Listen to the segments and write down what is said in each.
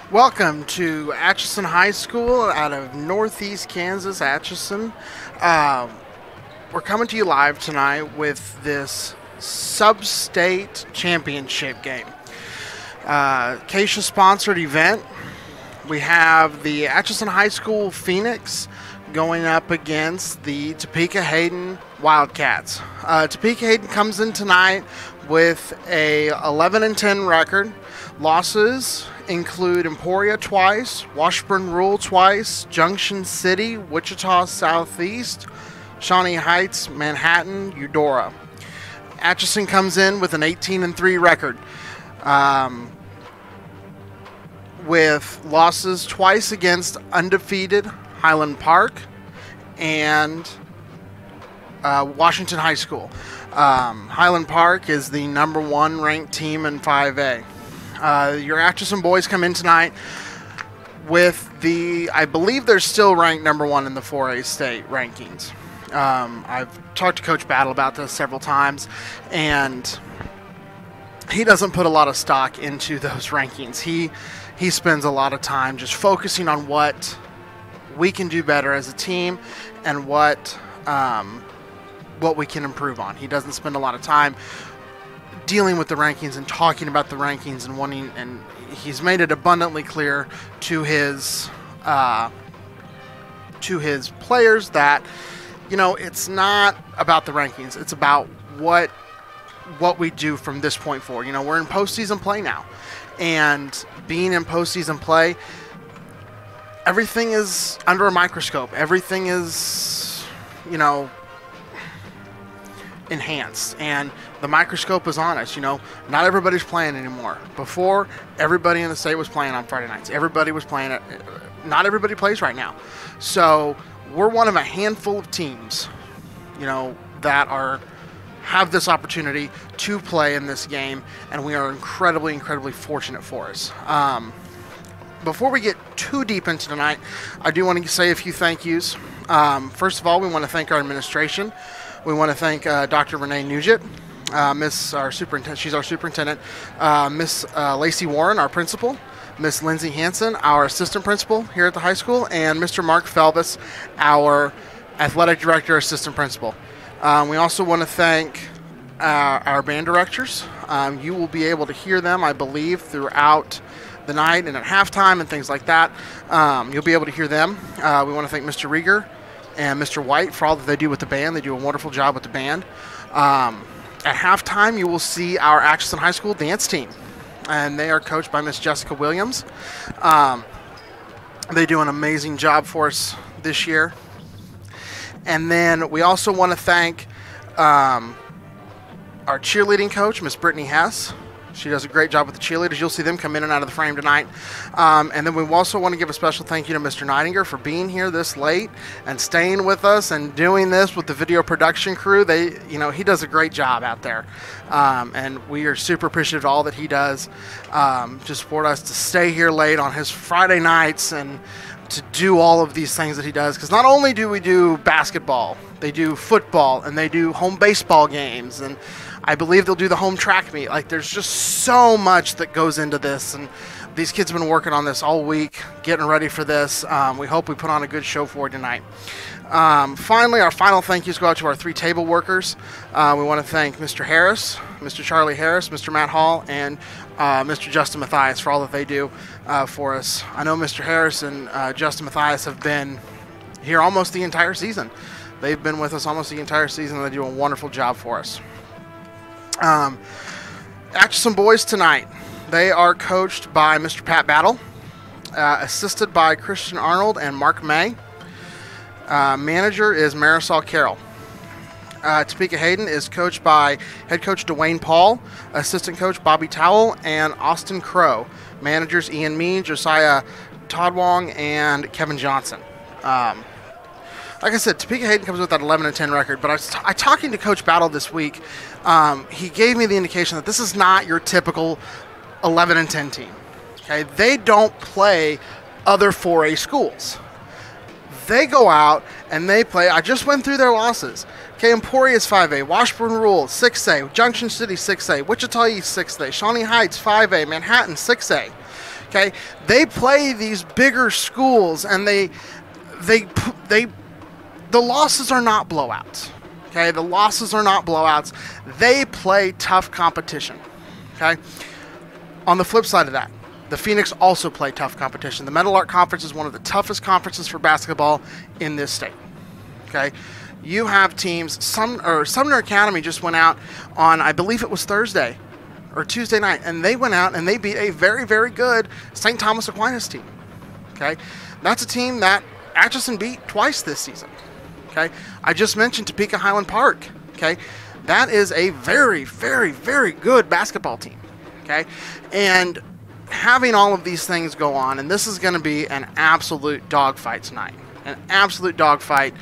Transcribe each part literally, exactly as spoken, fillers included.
Welcome to Atchison High School out of Northeast Kansas, Atchison. Uh, we're coming to you live tonight with this sub-state championship game. Uh, Acacia-sponsored event. We have the Atchison High School Phoenix going up against the Topeka Hayden Wildcats. Uh, Topeka Hayden comes in tonight with a eleven and ten record. Losses include Emporia twice, Washburn Rural twice, Junction City, Wichita Southeast, Shawnee Heights, Manhattan, Eudora. Atchison comes in with an eighteen and three record, um, with losses twice against undefeated Highland Park and uh, Washington High School. Um, Highland Park is the number one ranked team in five A. Uh, your Atchison boys come in tonight with the, I believe they're still ranked number one in the four A state rankings. Um, I've talked to Coach Battle about this several times, and he doesn't put a lot of stock into those rankings. He he spends a lot of time just focusing on what we can do better as a team and what um, what we can improve on. He doesn't spend a lot of time dealing with the rankings and talking about the rankings and wanting, and he's made it abundantly clear to his uh, to his players that, you know, it's not about the rankings. It's about what what we do from this point forward. You know, we're in postseason play now, and being in postseason play, everything is under a microscope. Everything is, you know, enhanced, and the microscope is on us. You know, not everybody's playing anymore. Before, everybody in the state was playing on Friday nights. Everybody was playing it. Not everybody plays right now. So we're one of a handful of teams, you know, that are have this opportunity to play in this game, and we are incredibly, incredibly fortunate for us. Um, before we get too deep into tonight, I do want to say a few thank yous. Um, first of all, we want to thank our administration. We want to thank uh, Doctor Renee Nugent, uh, Miss our superintendent. She's our superintendent. Uh, Miss uh, Lacey Warren, our principal. Miss Lindsay Hanson, our assistant principal here at the high school, and Mister Mark Felbus, our athletic director, assistant principal. Um, we also want to thank uh, our band directors. Um, you will be able to hear them, I believe, throughout the night and at halftime and things like that. Um, you'll be able to hear them. Uh, we want to thank Mister Rieger and Mister White for all that they do with the band. They do a wonderful job with the band. Um, at halftime, you will see our Atchison High School dance team, and they are coached by Miss Jessica Williams. Um, they do an amazing job for us this year. And then we also want to thank um, our cheerleading coach, Miss Brittany Hess. She does a great job with the cheerleaders. You'll see them come in and out of the frame tonight. Um, and then we also want to give a special thank you to Mister Neidinger for being here this late and staying with us and doing this with the video production crew. They, you know, he does a great job out there. Um, and we are super appreciative of all that he does um, to support us, to stay here late on his Friday nights and to do all of these things that he does. Because not only do we do basketball, they do football, and they do home baseball games, and I believe they'll do the home track meet. Like, there's just so much that goes into this, and these kids have been working on this all week, getting ready for this. Um, we hope we put on a good show for you tonight. Um, finally, our final thank yous go out to our three table workers. Uh, we want to thank Mister Harris, Mister Charlie Harris, Mister Matt Hall, and uh, Mister Justin Mathias for all that they do uh, for us. I know Mister Harris and uh, Justin Mathias have been here almost the entire season. They've been with us almost the entire season, and they do a wonderful job for us. Um, Atchison boys tonight, they are coached by Mister Pat Battle, uh, assisted by Christian Arnold and Mark May. Uh, manager is Marisol Carroll. Uh, Topeka Hayden is coached by head coach Dwayne Paul, assistant coach Bobby Towell, and Austin Crow. Managers Ian Mean, Josiah Todd-Wong, and Kevin Johnson. Um, Like I said, Topeka Hayden comes with that eleven and ten record, but I was t- I talking to Coach Battle this week. Um, he gave me the indication that this is not your typical eleven and ten team. Okay, they don't play other four A schools. They go out and they play. I just went through their losses. Okay, Emporia is five A, Washburn Rural six A, Junction City six A, Wichita East six A, Shawnee Heights five A, Manhattan six A. Okay, they play these bigger schools, and they, they, they, the losses are not blowouts. Okay, the losses are not blowouts. They play tough competition. Okay, on the flip side of that, the Phoenix also play tough competition. The Metal Arc Conference is one of the toughest conferences for basketball in this state. Okay, you have teams. Some or Sumner Academy just went out on, I believe it was Thursday or Tuesday night, and they went out and they beat a very, very good Saint Thomas Aquinas team. Okay, that's a team that Atchison beat twice this season. Okay, I just mentioned Topeka Highland Park. Okay, that is a very, very, very good basketball team. Okay, and having all of these things go on, and this is going to be an absolute dogfight tonight, an absolute dogfight,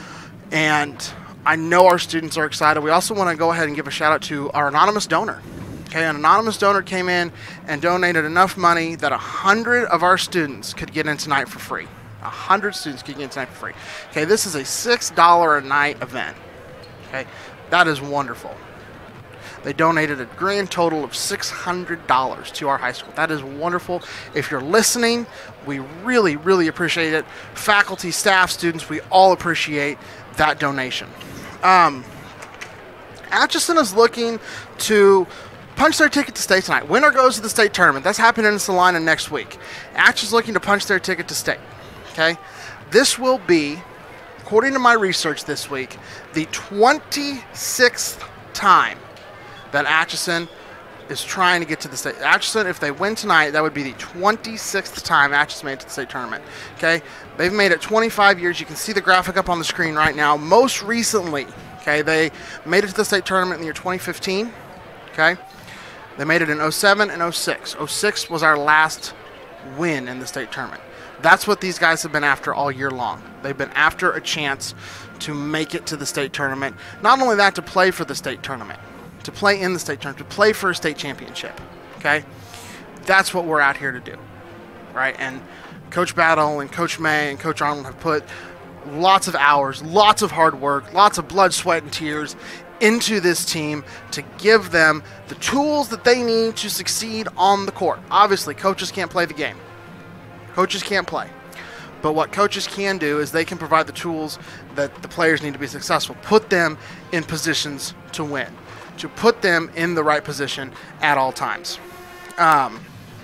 and I know our students are excited. We also want to go ahead and give a shout out to our anonymous donor. Okay, an anonymous donor came in and donated enough money that a hundred of our students could get in tonight for free. A hundred students could get in tonight for free. Okay, this is a six dollar a night event. Okay, that is wonderful. They donated a grand total of six hundred dollars to our high school. That is wonderful. If you're listening, we really, really appreciate it. Faculty, staff, students, we all appreciate that donation. Um, Atchison is looking to punch their ticket to state tonight. Winner goes to the state tournament. That's happening in Salina next week. Atchison's looking to punch their ticket to state. Okay, this will be, according to my research this week, the twenty-sixth time that Atchison is trying to get to the state. Atchison, if they win tonight, that would be the twenty-sixth time Atchison made it to the state tournament. Okay, they've made it twenty-five years. You can see the graphic up on the screen right now. Most recently, okay, they made it to the state tournament in the year twenty fifteen. Okay, they made it in oh seven and oh six. oh six was our last win in the state tournament. That's what these guys have been after all year long. They've been after a chance to make it to the state tournament. Not only that, to play for the state tournament, to play in the state tournament, to play for a state championship. Okay, that's what we're out here to do, right? And Coach Battle and Coach May and Coach Arnold have put lots of hours, lots of hard work, lots of blood, sweat, and tears into this team to give them the tools that they need to succeed on the court. Obviously, coaches can't play the game. Coaches can't play. But what coaches can do is they can provide the tools that the players need to be successful. Put them in positions to win. To put them in the right position at all times. Um,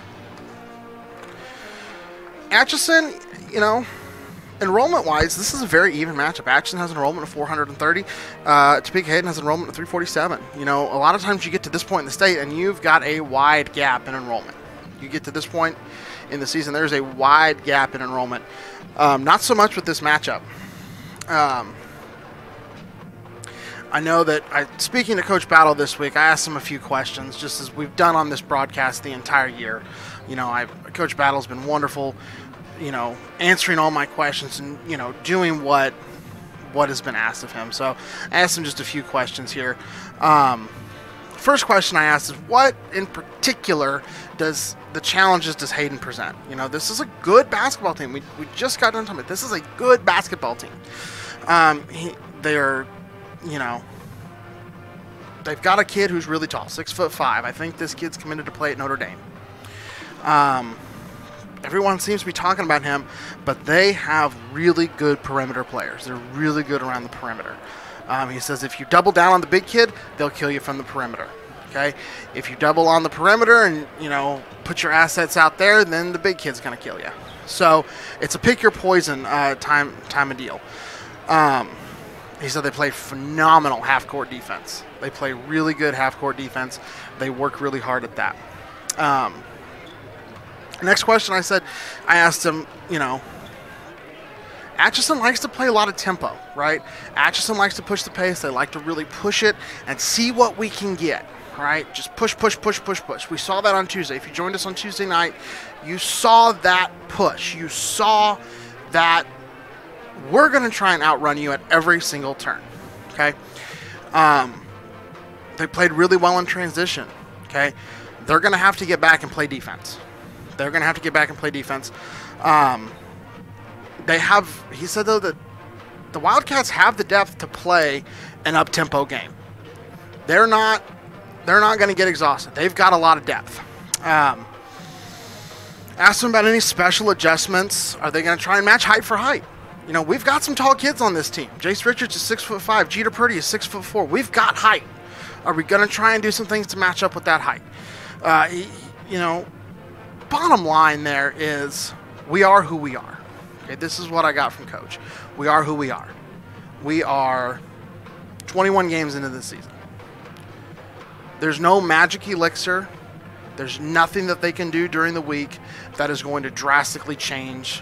Atchison, you know, enrollment-wise, this is a very even matchup. Atchison has an enrollment of four hundred thirty. Uh, Topeka Hayden has an enrollment of three forty-seven. You know, a lot of times you get to this point in the state and you've got a wide gap in enrollment. You get to this point in the season, there's a wide gap in enrollment. Um, not so much with this matchup. Um, I know that, I, speaking to Coach Battle this week, I asked him a few questions, just as we've done on this broadcast the entire year. You know, I've, Coach Battle's been wonderful, you know, answering all my questions and, you know, doing what what has been asked of him. So I asked him just a few questions here. Um, first question I asked is, what in particular does the challenges does Hayden present? You know, this is a good basketball team. We, we just got done talking about this is a good basketball team. Um, he, they're, you know, they've got a kid who's really tall, six foot five. I think this kid's committed to play at Notre Dame. Um, everyone seems to be talking about him, but they have really good perimeter players. They're really good around the perimeter. Um, he says if you double down on the big kid, they'll kill you from the perimeter. Okay, if you double on the perimeter and, you know, put your assets out there, then the big kid's going to kill you. So it's a pick your poison uh, time time of deal. Um, he said they play phenomenal half-court defense. They play really good half-court defense. They work really hard at that. Um, next question I said, I asked him, you know, Atchison likes to play a lot of tempo, right? Atchison likes to push the pace. They like to really push it and see what we can get. All right, just push, push, push, push, push. We saw that on Tuesday. If you joined us on Tuesday night, you saw that push. You saw that we're going to try and outrun you at every single turn, okay? Um, they played really well in transition, okay? They're going to have to get back and play defense. They're going to have to get back and play defense. Um, they have, he said, though, that the Wildcats have the depth to play an up-tempo game. They're not... They're not going to get exhausted. They've got a lot of depth. Um, Ask them about any special adjustments. Are they going to try and match height for height? You know, we've got some tall kids on this team. Jace Richards is six foot five. Jeter Purdy is six foot four. We've got height. Are we going to try and do some things to match up with that height? Uh, you know, bottom line there is we are who we are. Okay, this is what I got from Coach. We are who we are. We are twenty-one games into this season. There's no magic elixir. There's nothing that they can do during the week that is going to drastically change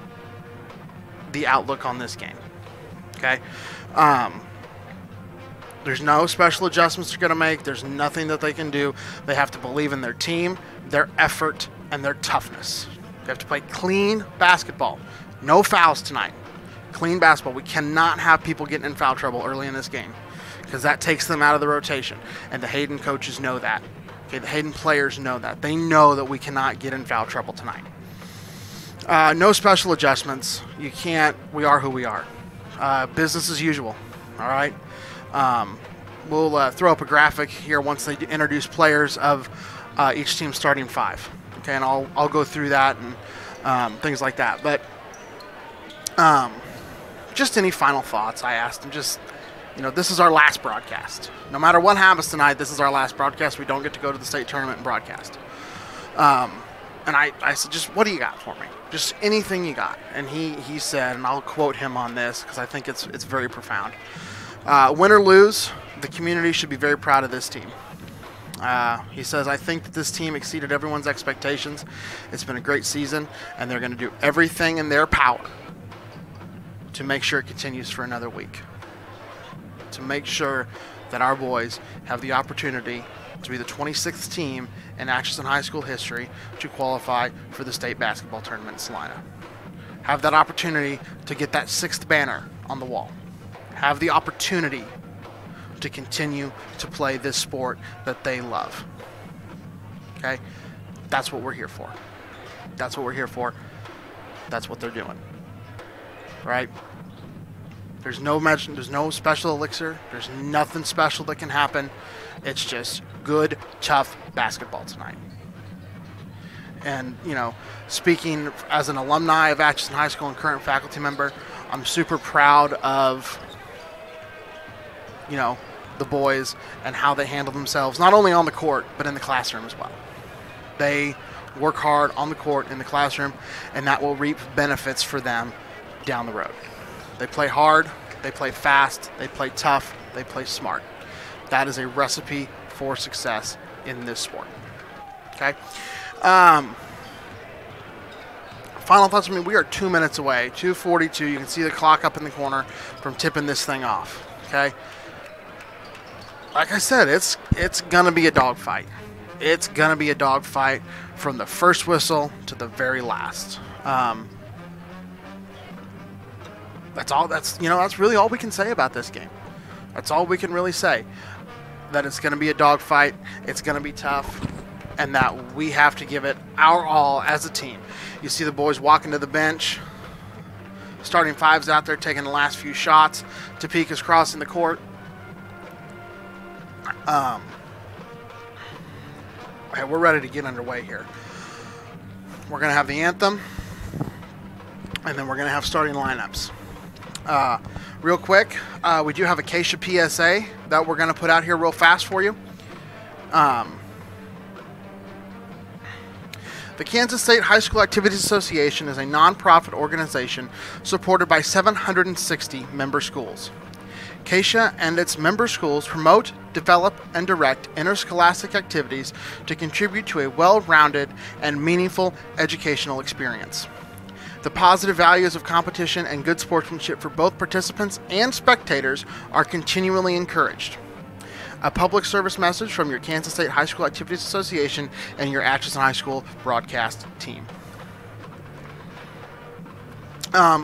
the outlook on this game. Okay? Um, there's no special adjustments they're going to make. There's nothing that they can do. They have to believe in their team, their effort, and their toughness. They have to play clean basketball. No fouls tonight. Clean basketball. We cannot have people getting in foul trouble early in this game because that takes them out of the rotation. And the Hayden coaches know that. Okay, the Hayden players know that. They know that we cannot get in foul trouble tonight. Uh, no special adjustments. You can't. We are who we are. Uh, business as usual. All right. Um, we'll uh, throw up a graphic here once they introduce players of uh, each team's starting five. Okay, and I'll I'll go through that and um, things like that. But um, just any final thoughts? I asked him. Just you know, this is our last broadcast. No matter what happens tonight, this is our last broadcast. We don't get to go to the state tournament and broadcast. Um, and I, I said, just what do you got for me? Just anything you got. And he, he said, and I'll quote him on this because I think it's it's very profound. Uh, win or lose, the community should be very proud of this team. Uh, he says, I think that this team exceeded everyone's expectations. It's been a great season, and they're going to do everything in their power to make sure it continues for another week. To make sure that our boys have the opportunity to be the twenty-sixth team in Atchison High School history to qualify for the state basketball tournament in Salina. Have that opportunity to get that sixth banner on the wall. Have the opportunity to continue to play this sport that they love. Okay? That's what we're here for. That's what we're here for. That's what they're doing. Right? There's no magic, there's no special elixir. There's nothing special that can happen. It's just good, tough basketball tonight. And, you know, speaking as an alumni of Atchison High School and current faculty member, I'm super proud of, you know, the boys and how they handle themselves, not only on the court, but in the classroom as well. They work hard on the court, in the classroom, and that will reap benefits for them down the road. They play hard, they play fast, they play tough, they play smart. That is a recipe for success in this sport. Okay? Um, final thoughts. I mean, we are two minutes away, two forty-two. You can see the clock up in the corner from tipping this thing off. Okay? Like I said, it's it's going to be a dogfight. It's going to be a dogfight from the first whistle to the very last. Um, That's all. That's you know. That's really all we can say about this game. That's all we can really say. That it's going to be a dogfight. It's going to be tough, and that we have to give it our all as a team. You see the boys walking to the bench. Starting fives out there taking the last few shots. Topeka's crossing the court. Um. Okay, we're ready to get underway here. We're going to have the anthem, and then we're going to have starting lineups. Uh, real quick, uh, we do have a Acacia P S A that we're going to put out here real fast for you. Um, the Kansas State High School Activities Association is a nonprofit organization supported by seven hundred sixty member schools. Acacia and its member schools promote, develop, and direct interscholastic activities to contribute to a well-rounded and meaningful educational experience. The positive values of competition and good sportsmanship for both participants and spectators are continually encouraged. A public service message from your Kansas State High School Activities Association and your Atchison High School broadcast team. Um,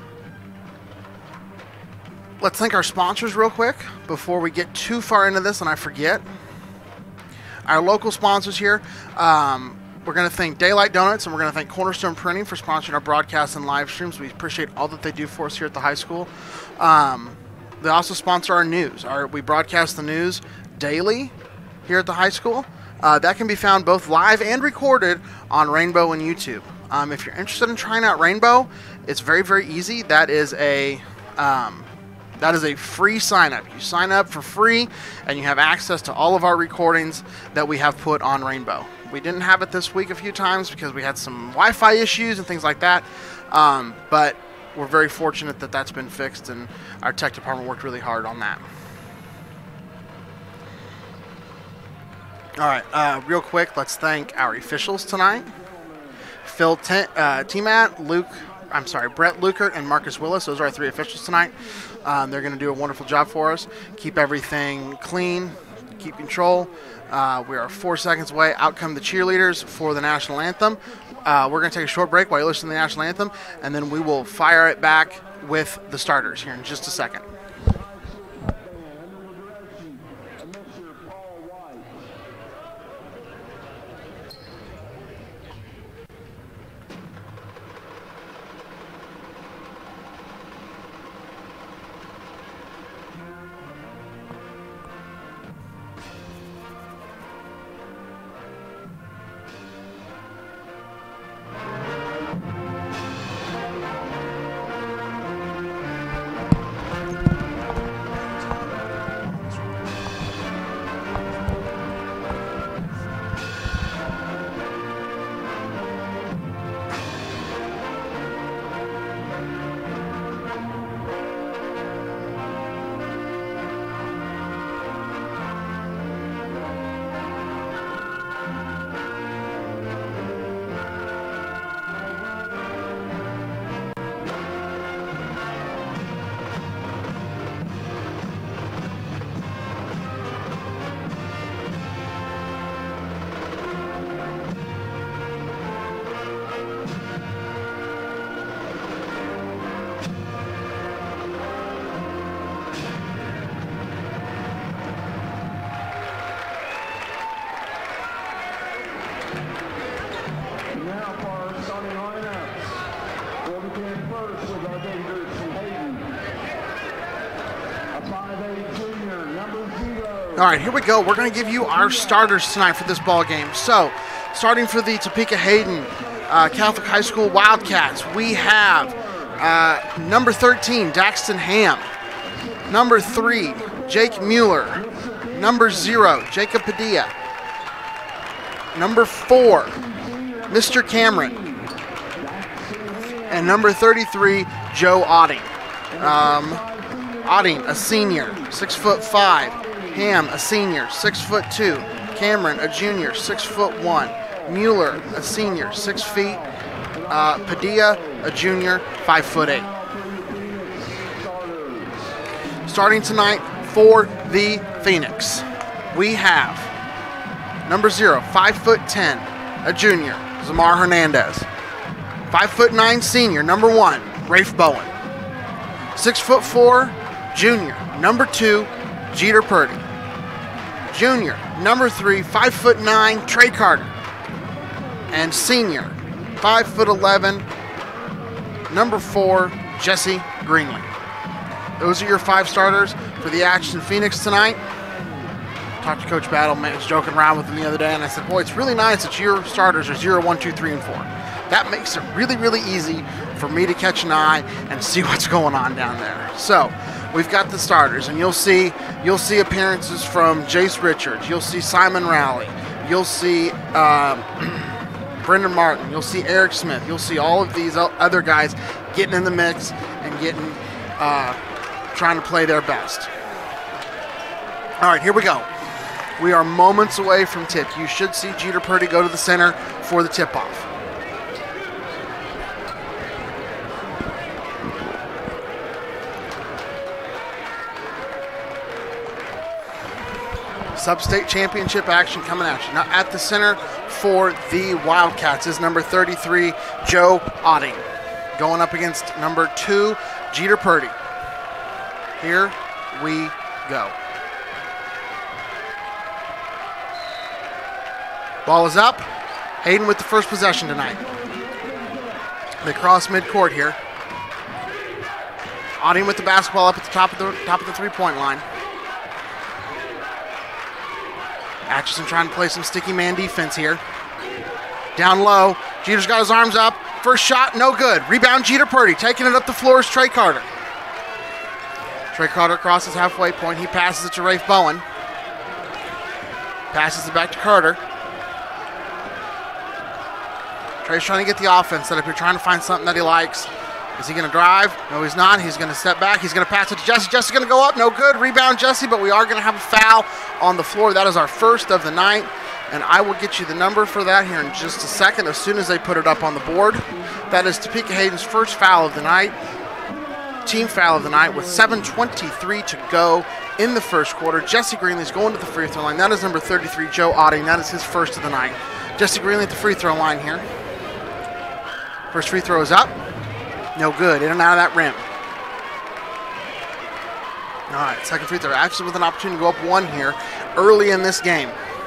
let's thank our sponsors real quick before we get too far into this and I forget. Our local sponsors here. Um, We're going to thank Daylight Donuts, and we're going to thank Cornerstone Printing for sponsoring our broadcasts and live streams. We appreciate all that they do for us here at the high school. Um, they also sponsor our news. Our, we broadcast the news daily here at the high school. Uh, that can be found both live and recorded on Rainbow and YouTube. Um, if you're interested in trying out Rainbow, it's very, very easy. That is a um, that is a free sign up. You sign up for free, and you have access to all of our recordings that we have put on Rainbow. We didn't have it this week a few times because we had some Wi-Fi issues and things like that, um, but we're very fortunate that that's been fixed, and our tech department worked really hard on that. All right, uh, real quick, let's thank our officials tonight. Phil T uh, T-Matt, Luke, I'm sorry, Brett Lukert, and Marcus Willis. Those are our three officials tonight. Um, they're going to do a wonderful job for us. Keep everything clean, keep control. Uh, we are four seconds away. Out come the cheerleaders for the national anthem. Uh, we're going to take a short break while you listen to the national anthem, and then we will fire it back with the starters here in just a second. All right, here we go. We're going to give you our starters tonight for this ball game. So, starting for the Topeka Hayden uh, Catholic High School Wildcats, we have uh, number thirteen, Daxton Ham. Number three, Jake Mueller. Number zero, Jacob Padilla. Number four, Mister Cameron. And number thirty-three, Joe Otting. Um, Otting, a senior, six foot five. Ham, a senior, six foot two. Cameron, a junior, six foot one. Mueller, a senior, six feet. Uh, Padilla, a junior, five foot eight. Starting tonight for the Phoenix, we have number zero, five foot ten, a junior, Zamar Hernandez. Five foot nine senior, number one, Rafe Bowen. Six foot four, junior, number two, Jeter Purdy. Junior, number three, five foot nine, Trey Carter. And senior, five foot eleven, number four, Jesse Greenlee. Those are your five starters for the Action Phoenix tonight. Talked to Coach Battle, man, I was joking around with him the other day, and I said, boy, it's really nice that your starters are zero, one, two, three, and four. That makes it really, really easy for me to catch an eye and see what's going on down there. So, we've got the starters, and you'll see you'll see appearances from Jace Richards. You'll see Simon Rowley. You'll see um, Brendan Martin. You'll see Eric Smith. You'll see all of these other guys getting in the mix and getting uh, trying to play their best. All right, here we go. We are moments away from tip. You should see Jeter Purdy go to the center for the tip-off. Sub-state championship action coming at you. Now at the center for the Wildcats is number thirty-three, Joe Otting, going up against number two, Jeter Purdy. Here we go. Ball is up. Hayden with the first possession tonight. They cross midcourt here. Otting with the basketball up at the top of the top of the three-point line. Atchison trying to play some sticky man defense here. Down low. Jeter's got his arms up. First shot, no good. Rebound, Jeter Purdy. Taking it up the floor is Trey Carter. Trey Carter crosses halfway point. He passes it to Rafe Bowen. Passes it back to Carter. Trey's trying to get the offense set up here, trying to find something that he likes. Is he going to drive? No, he's not. He's going to step back. He's going to pass it to Jesse. Jesse's going to go up. No good. Rebound, Jesse, but we are going to have a foul on the floor. That is our first of the night, and I will get you the number for that here in just a second as soon as they put it up on the board. That is Topeka Hayden's first foul of the night, team foul of the night, with seven twenty-three to go in the first quarter. Jesse Greenley's going to the free throw line. That is number thirty-three, Joe Otting. That is his first of the night. Jesse Greenley at the free throw line here. First free throw is up. No good. In and out of that rim. All right, second free throw. Actually with an opportunity to go up one here early in this game.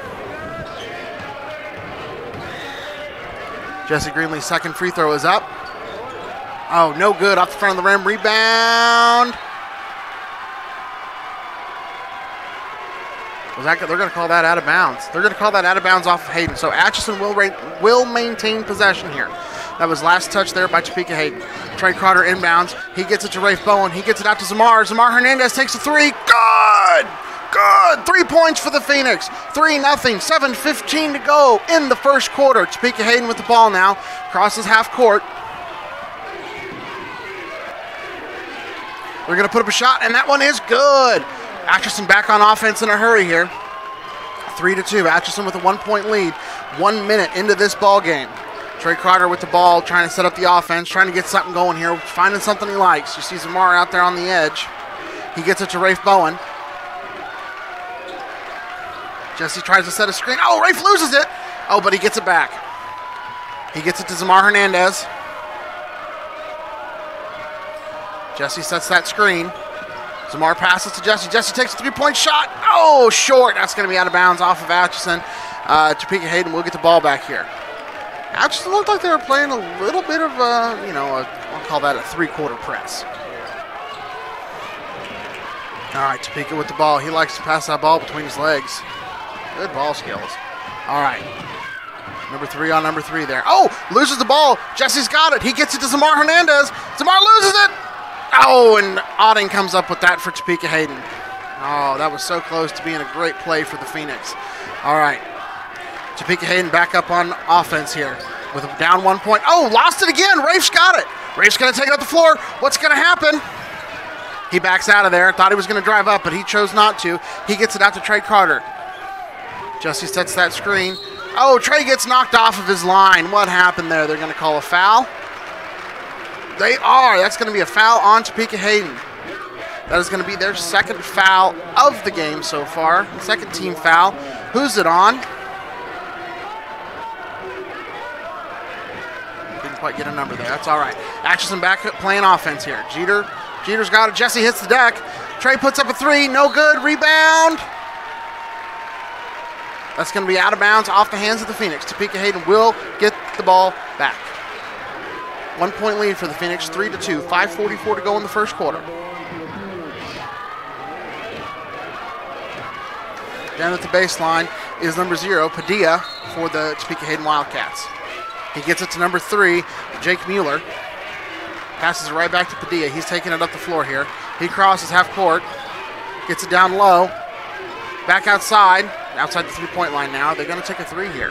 Jesse Greenley's second free throw is up. Oh, no good. Off the front of the rim. Rebound. Was that, they're going to call that out of bounds. They're going to call that out of bounds off of Hayden. So Atchison will, will maintain possession here. That was last touch there by Topeka Hayden. Trey Carter inbounds. He gets it to Rafe Bowen. He gets it out to Zamar. Zamar Hernandez takes a three. Good! Good! Three points for the Phoenix. three nothing. seven fifteen to go in the first quarter. Topeka Hayden with the ball now. Crosses half court. We're going to put up a shot, and that one is good. Atchison back on offense in a hurry here. Three to two. Atchison with a one-point lead. One minute into this ball game. Trey Carter with the ball, trying to set up the offense, trying to get something going here, finding something he likes. You see Zamar out there on the edge. He gets it to Rafe Bowen. Jesse tries to set a screen. Oh, Rafe loses it. Oh, but he gets it back. He gets it to Zamar Hernandez. Jesse sets that screen. Zamar passes to Jesse. Jesse takes a three-point shot. Oh, short. That's going to be out of bounds off of Atchison. Uh, Topeka Hayden will get the ball back here. Atchison looked like they were playing a little bit of, a, you know, a, I'll call that a three-quarter press. All right, Topeka with the ball. He likes to pass that ball between his legs. Good ball skills. All right. Number three on number three there. Oh, loses the ball. Jesse's got it. He gets it to Zamar Hernandez. Zamar loses it. Oh, and Otting comes up with that for Topeka Hayden. Oh, that was so close to being a great play for the Phoenix. All right. Topeka Hayden back up on offense here with a down one point. Oh, lost it again. Rafe's got it. Rafe's going to take it up the floor. What's going to happen? He backs out of there. Thought he was going to drive up, but he chose not to. He gets it out to Trey Carter. Jesse sets that screen. Oh, Trey gets knocked off of his line. What happened there? They're going to call a foul. They are. That's going to be a foul on Topeka Hayden. That is going to be their second foul of the game so far. Second team foul. Who's it on? Didn't quite get a number there. That's all right. Atchison back playing offense here. Jeter. Jeter's got it. Jesse hits the deck. Trey puts up a three. No good. Rebound. That's going to be out of bounds off the hands of the Phoenix. Topeka Hayden will get the ball back. One point lead for the Phoenix, three to two. five forty-four to go in the first quarter. Down at the baseline is number zero, Padilla, for the Topeka Hayden Wildcats. He gets it to number three, Jake Mueller. Passes it right back to Padilla. He's taking it up the floor here. He crosses half court, gets it down low, back outside, outside the three-point line now. They're going to take a three here.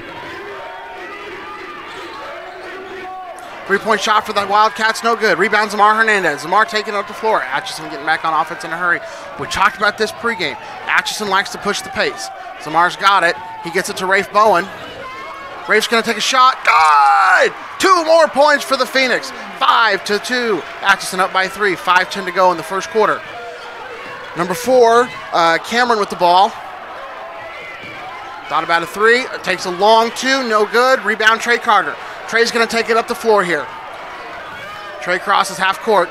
Three-point shot for the Wildcats, no good. Rebound, Zamar Hernandez. Zamar taking it up the floor. Atchison getting back on offense in a hurry. We talked about this pregame. Atchison likes to push the pace. Zamar's got it. He gets it to Rafe Bowen. Rafe's going to take a shot. Good! Two more points for the Phoenix. Five to two. Atchison up by three. five ten to go in the first quarter. Number four, uh, Cameron with the ball. Thought about a three. It takes a long two. No good. Rebound, Trey Carter. Trey's going to take it up the floor here. Trey crosses half court.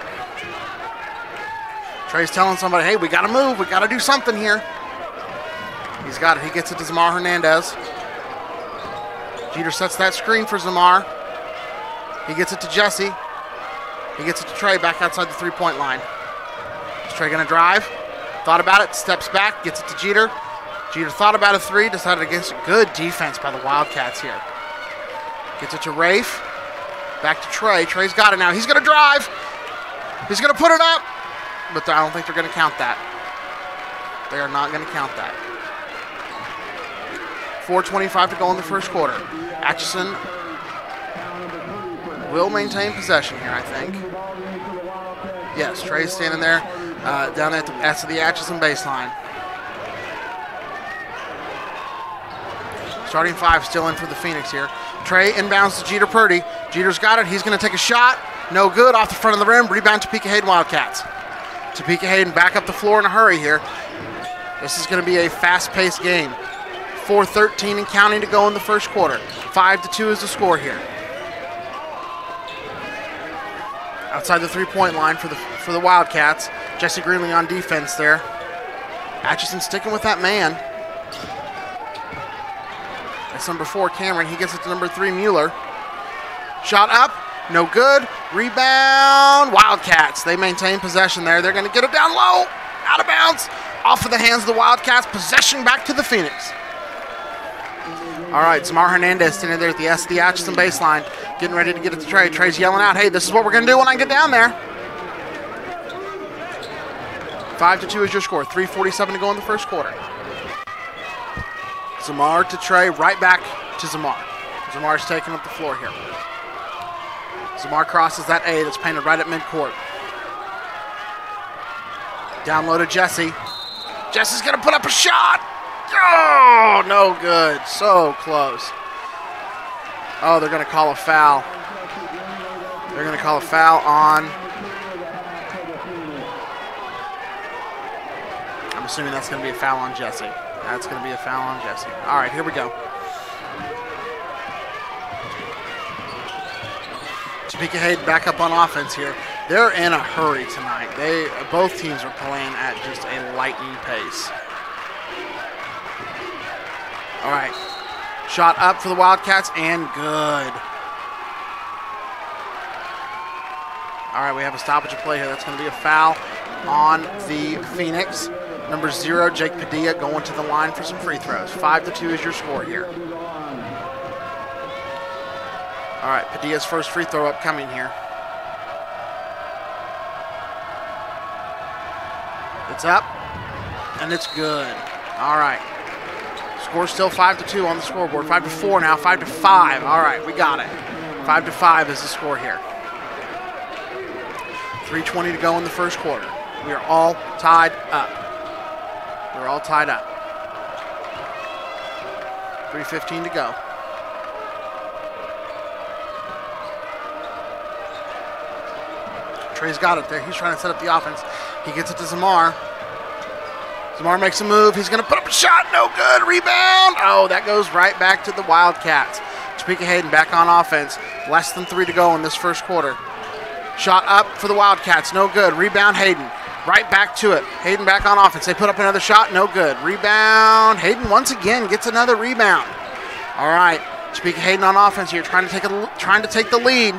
Trey's telling somebody, hey, we got to move. We got to do something here. He's got it. He gets it to Zamar Hernandez. Jeter sets that screen for Zamar. He gets it to Jesse. He gets it to Trey back outside the three-point line. Is Trey going to drive? Thought about it. Steps back. Gets it to Jeter. Jeter thought about a three, decided against a good defense by the Wildcats here. Gets it to Rafe. Back to Trey. Trey's got it now. He's going to drive. He's going to put it up. But I don't think they're going to count that. They are not going to count that. four twenty-five to go in the first quarter. Atchison will maintain possession here, I think. Yes, Trey's standing there uh, down at the, at the Atchison baseline. Starting five still in for the Phoenix here. Trey inbounds to Jeter Purdy. Jeter's got it. He's going to take a shot. No good. Off the front of the rim. Rebound Topeka Hayden Wildcats. Topeka Hayden back up the floor in a hurry here. This is going to be a fast-paced game. four thirteen and counting to go in the first quarter. five to two is the score here. Outside the three-point line for the for the Wildcats. Jesse Greenlee on defense there. Atchison sticking with that man. That's number four, Cameron. He gets it to number three, Mueller. Shot up, no good. Rebound, Wildcats. They maintain possession there. They're going to get it down low, out of bounds, off of the hands of the Wildcats. Possession back to the Phoenix. All right, Zamar Hernandez standing there at the S of the Atchison baseline, getting ready to get it to Trey. Trey's yelling out, hey, this is what we're going to do when I get down there. Five to two is your score. three forty-seven to go in the first quarter. Zamar to Trey, right back to Zamar. Zamar's taking up the floor here. Zamar crosses that A that's painted right at midcourt. Down low to Jesse. Jesse's going to put up a shot. Oh, no good. So close. Oh, they're going to call a foul. They're going to call a foul on... I'm assuming that's going to be a foul on Jesse. That's going to be a foul on Jesse. All right, here we go. Topeka Hayden back up on offense here. They're in a hurry tonight. They both teams are playing at just a lightning pace. All right, shot up for the Wildcats and good. All right, we have a stoppage of play here. That's going to be a foul on the Phoenix. Number zero, Jake Padilla, going to the line for some free throws. Five to two is your score here. All right, Padilla's first free throw upcoming here. It's up, and it's good. All right. Score still five to two on the scoreboard. Five to four now, five to five. All right, we got it. Five to five is the score here. three twenty to go in the first quarter. We are all tied up. We're all tied up. three fifteen to go. Trey's got it there. He's trying to set up the offense. He gets it to Zamar. Zamar makes a move. He's going to put up a shot. No good. Rebound. Oh, that goes right back to the Wildcats. Topeka Hayden back on offense. Less than three to go in this first quarter. Shot up for the Wildcats. No good. Rebound Hayden. Right back to it. Hayden back on offense. They put up another shot. No good. Rebound. Hayden once again gets another rebound. All right. Topeka Hayden on offense here, trying to take a, trying to take the lead.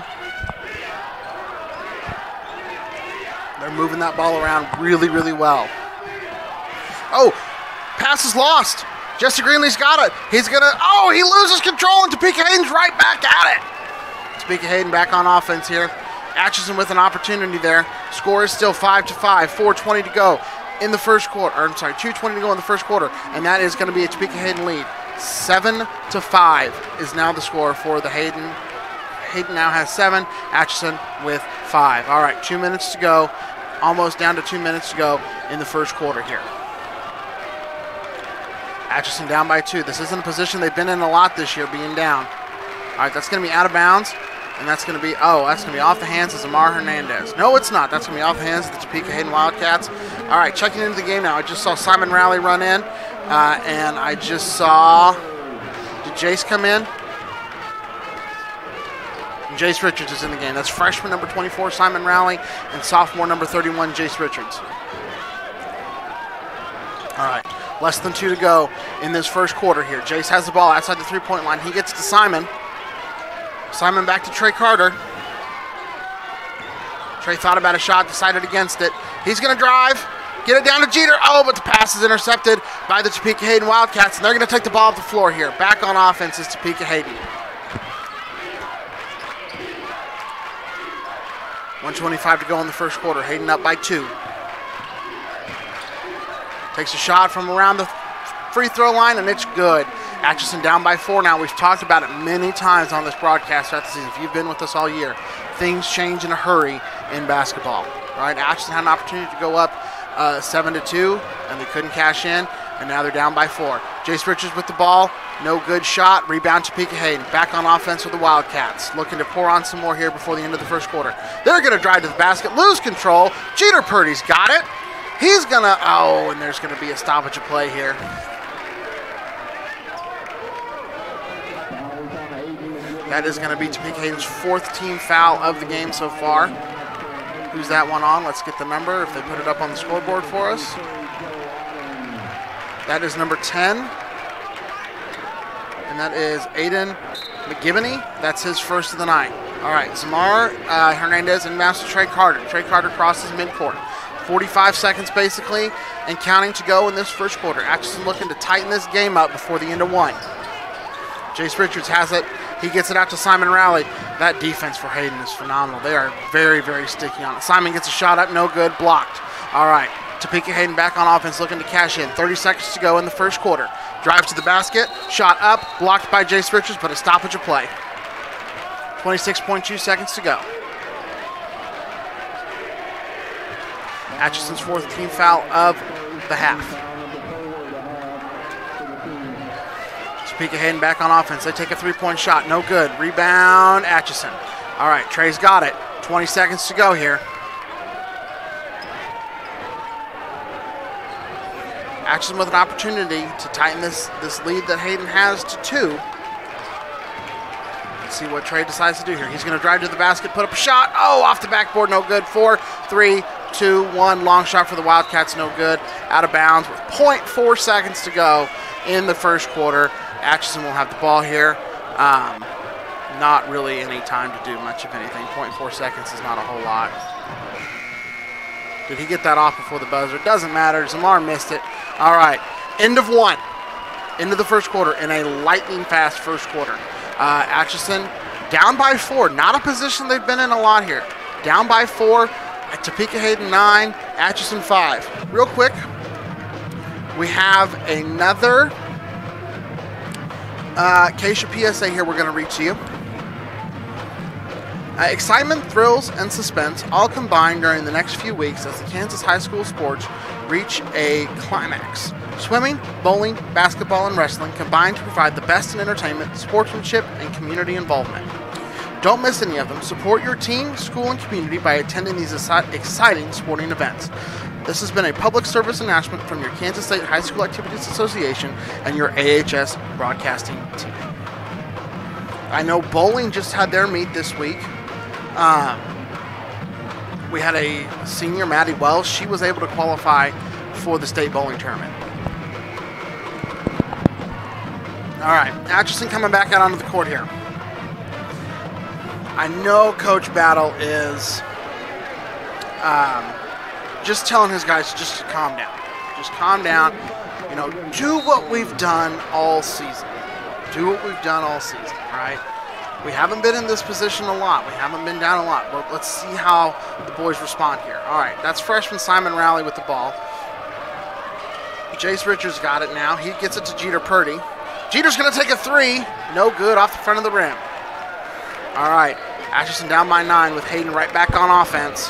They're moving that ball around really, really well. Oh, pass is lost. Jesse Greenlee's got it. He's going to, oh, he loses control, and Topeka Hayden's right back at it. Topeka Hayden back on offense here. Atchison with an opportunity there. Score is still five to five. four twenty to go in the first quarter. Or, I'm sorry, two twenty to go in the first quarter, and that is going to be a Topeka Hayden lead. seven to five is now the score for the Hayden. Hayden now has seven. Atchison with five. All right, two minutes to go. Almost down to two minutes to go in the first quarter here. Atchison down by two. This isn't a position they've been in a lot this year, being down. All right, that's going to be out of bounds. And that's going to be, oh, that's going to be off the hands of Zamar Hernandez. No, it's not. That's going to be off the hands of the Topeka Hayden Wildcats. All right, checking into the game now. I just saw Simon Rowley run in. Uh, and I just saw, did Jace come in? And Jace Richards is in the game. That's freshman number twenty-four, Simon Rowley, and sophomore number thirty-one, Jace Richards. All right, less than two to go in this first quarter here. Jace has the ball outside the three-point line. He gets to Simon. Simon back to Trey Carter. Trey thought about a shot, decided against it. He's going to drive, Get it down to Jeter. Oh, but the pass is intercepted by the Topeka Hayden Wildcats, and they're going to take the ball off the floor here. Back on offense is Topeka Hayden. one twenty-five to go in the first quarter. Hayden up by two. Takes a shot from around the free throw line, and it's good. Atchison down by four now. We've talked about it many times on this broadcast throughout the season. If you've been with us all year, things change in a hurry in basketball. Right? Atchison had an opportunity to go up uh, seven to two, and they couldn't cash in, and now they're down by four. Jace Richards with the ball. No good shot. Rebound Topeka Hayden. Back on offense with the Wildcats. Looking to pour on some more here before the end of the first quarter. They're going to drive to the basket, lose control. Jeter Purdy's got it. He's going to, oh, and there's going to be a stoppage of play here. That is going to be Topeka Hayden's fourth team foul of the game so far. Who's that one on? Let's get the number if they put it up on the scoreboard for us. That is number ten. And that is Aiden McGivney. That's his first of the night. All right, Zamar uh, Hernandez and Master Trey Carter. Trey Carter crosses midcourt. forty-five seconds basically and counting to go in this first quarter. Atchison looking to tighten this game up before the end of one. Jace Richards has it. He gets it out to Simon Rowley. That defense for Hayden is phenomenal. They are very, very sticky on it. Simon gets a shot up, no good, blocked. All right, Topeka Hayden back on offense looking to cash in. thirty seconds to go in the first quarter. Drives to the basket, shot up, blocked by Jace Richards, but a stoppage of play. twenty-six point two seconds to go. Atchison's fourth team foul of the half. Topeka Hayden back on offense. They take a three-point shot. No good. Rebound, Atchison. All right, Trey's got it. twenty seconds to go here. Atchison with an opportunity to tighten this, this lead that Hayden has to two. Let's see what Trey decides to do here. He's going to drive to the basket, put up a shot. Oh, off the backboard, no good. Four, three, two, one. Long shot for the Wildcats, no good. Out of bounds with zero point four seconds to go in the first quarter. Atchison will have the ball here. Um, not really any time to do much of anything. zero point four seconds is not a whole lot. Did he get that off before the buzzer? Doesn't matter. Zamar missed it. All right. End of one. End of the first quarter in a lightning fast first quarter. Uh, Atchison down by four. Not a position they've been in a lot here. Down by four. Topeka Hayden nine. Atchison five. Real quick, we have another Uh, Keisha P S A here we're going to read to you. Uh, excitement, thrills, and suspense all combined during the next few weeks as the Kansas high school sports reach a climax. Swimming, bowling, basketball, and wrestling combine to provide the best in entertainment, sportsmanship, and community involvement. Don't miss any of them. Support your team, school, and community by attending these exciting sporting events. This has been a public service announcement from your Kansas State High School Activities Association and your A H S broadcasting team. I know bowling just had their meet this week. Um, we had a senior, Maddie Wells. She was able to qualify for the state bowling tournament. All right, Atchison coming back out onto the court here. I know Coach Battle is um, just telling his guys just to calm down. Just calm down. You know, do what we've done all season. Do what we've done all season, right? We haven't been in this position a lot. We haven't been down a lot. But let's see how the boys respond here. All right, that's freshman Simon Rowley with the ball. Jace Richards got it now. He gets it to Jeter Purdy. Jeter's going to take a three. No good, off the front of the rim. All right, Atchison down by nine with Hayden right back on offense.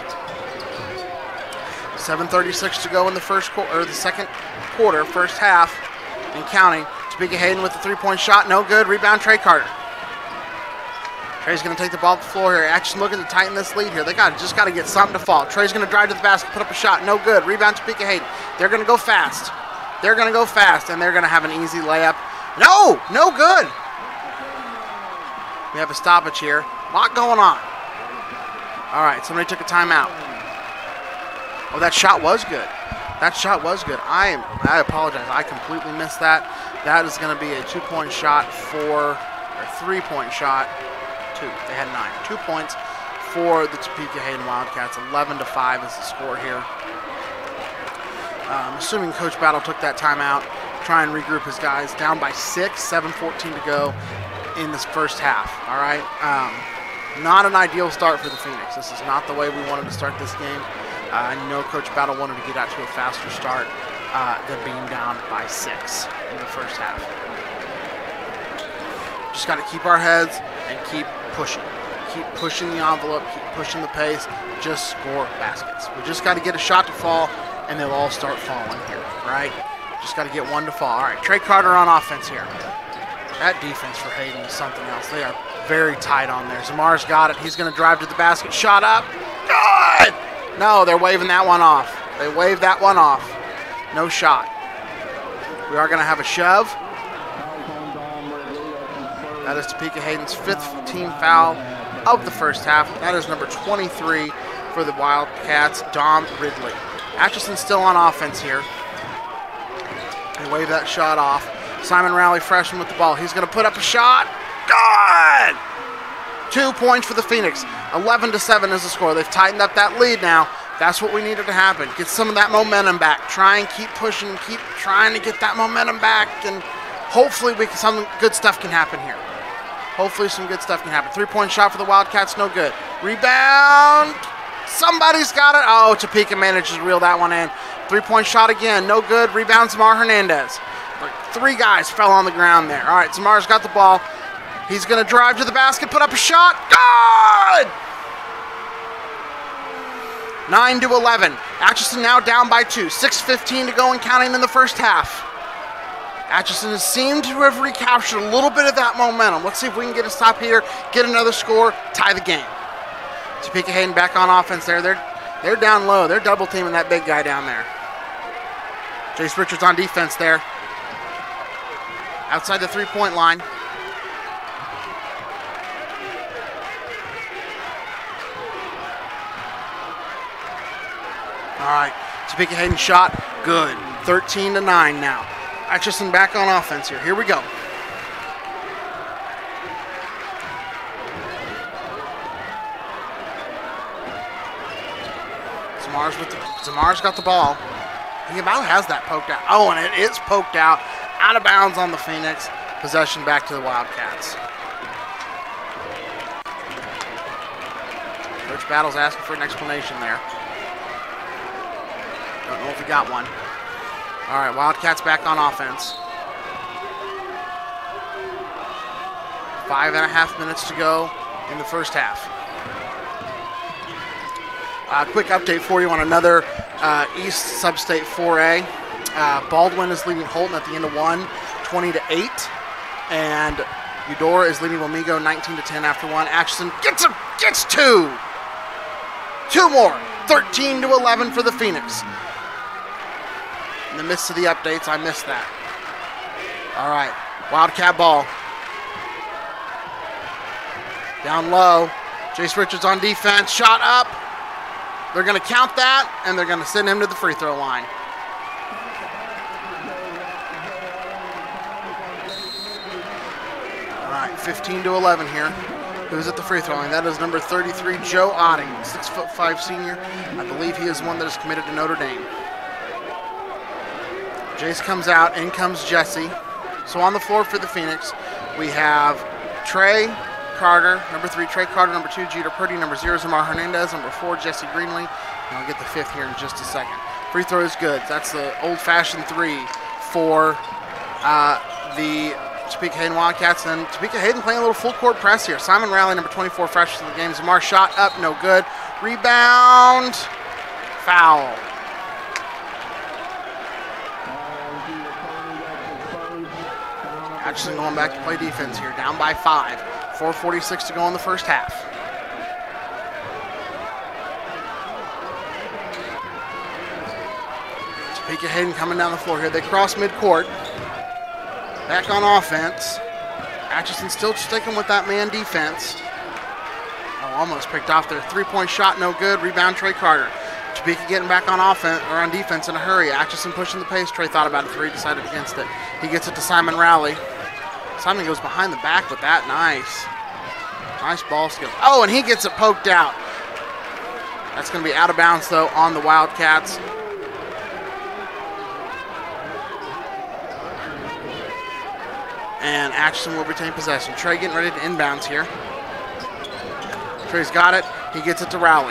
seven thirty-six to go in the first quarter, or the second quarter, first half, and counting. Topeka Hayden with the three-point shot, no good. Rebound, Trey Carter. Trey's going to take the ball off the floor here. Atchison looking to tighten this lead here. They got just got to get something to fall. Trey's going to drive to the basket, put up a shot, no good. Rebound, Topeka Hayden. They're going to go fast. They're going to go fast, and they're going to have an easy layup. No, no good. We have a stoppage here. A lot going on. All right, somebody took a timeout. Oh, that shot was good. That shot was good. I am. I apologize. I completely missed that. That is going to be a two-point shot for, or three-point shot. Two. They had nine. Two points for the Topeka Hayden Wildcats. eleven to five is the score here. Um, assuming Coach Battle took that timeout, try and regroup his guys. Down by six, seven fourteen to go in this first half, all right? Um, not an ideal start for the Phoenix. This is not the way we wanted to start this game. Uh, I know Coach Battle wanted to get out to a faster start uh, than being down by six in the first half. Just got to keep our heads and keep pushing. Keep pushing the envelope, keep pushing the pace, just score baskets. We just got to get a shot to fall, and they'll all start falling here, right? Just got to get one to fall. All right, Trey Carter on offense here. That defense for Hayden is something else. They are very tight on there. Zamar's got it. He's going to drive to the basket. Shot up. Good! No, they're waving that one off. They waved that one off. No shot. We are going to have a shove. That is Topeka Hayden's fifth team foul of the first half. That is number twenty-three for the Wildcats, Dom Ridley. Atchison's still on offense here. They wave that shot off. Simon Rowley, freshman with the ball. He's going to put up a shot. Good! Two points for the Phoenix. eleven to seven is the score. They've tightened up that lead now. That's what we needed to happen. Get some of that momentum back. Try and keep pushing, keep trying to get that momentum back, and hopefully we can, some good stuff can happen here. Hopefully some good stuff can happen. Three-point shot for the Wildcats, no good. Rebound. Somebody's got it. Oh, Topeka manages to reel that one in. Three-point shot again, no good. Rebound, Zamar Hernandez. Like three guys fell on the ground there. All right, Zamar's got the ball. He's going to drive to the basket, put up a shot. Good! nine to eleven. Atchison now down by two. six fifteen to go and counting in the first half. Atchison has seemed to have recaptured a little bit of that momentum. Let's see if we can get a stop here, get another score, tie the game. Topeka Hayden back on offense there. They're, they're down low. They're double teaming that big guy down there. Jace Richards on defense there. Outside the three-point line. All right, Topeka Hayden shot, good. thirteen to nine now. Atchison back on offense here. Here we go. Zamar's with the, Zamar's got the ball. He about has that poked out. Oh, and it is poked out. Out of bounds on the Phoenix. Possession back to the Wildcats. Coach Battle's asking for an explanation there. Don't know if he got one. All right, Wildcats back on offense. Five and a half minutes to go in the first half. Uh, quick update for you on another uh, East Sub-State four A. Uh, Baldwin is leading Holton at the end of one, twenty to eight. And Eudora is leading Wamego nineteen to ten after one. Atchison gets a, gets two. Two more. thirteen to eleven for the Phoenix. In the midst of the updates, I missed that. All right, Wildcat ball. Down low. Jace Richards on defense. Shot up. They're going to count that, and they're going to send him to the free throw line. All right, fifteen to eleven here. Who's at the free throw line? That is number thirty-three, Joe Otting, six foot five senior. I believe he is one that is committed to Notre Dame. Jace comes out, in comes Jesse. So on the floor for the Phoenix, we have Trey Carter, number three, Trey Carter, number two, Jeter Purdy, number zero, Zamar Hernandez, number four, Jesse Greenlee. And I'll get the fifth here in just a second. Free throw is good. That's the old-fashioned three for uh, the Topeka Hayden Wildcats. And Topeka Hayden playing a little full-court press here. Simon Rowley, number twenty-four, freshman in the game. Zamar shot up, no good. Rebound, foul. Atchison going back to play defense here, down by five. four forty-six to go in the first half. Topeka Hayden coming down the floor here. They cross midcourt. Back on offense. Atchison still sticking with that man defense. Oh, almost picked off their three-point shot, no good. Rebound, Trey Carter. Topeka getting back on offense or on defense in a hurry. Atchison pushing the pace. Trey thought about a three, decided against it. He gets it to Simon Rowley. Simon goes behind the back with that. Nice. Nice ball skill. Oh, and he gets it poked out. That's going to be out of bounds, though, on the Wildcats. and Atchison will retain possession. Trey getting ready to inbounds here. Trey's got it. He gets it to Rowley.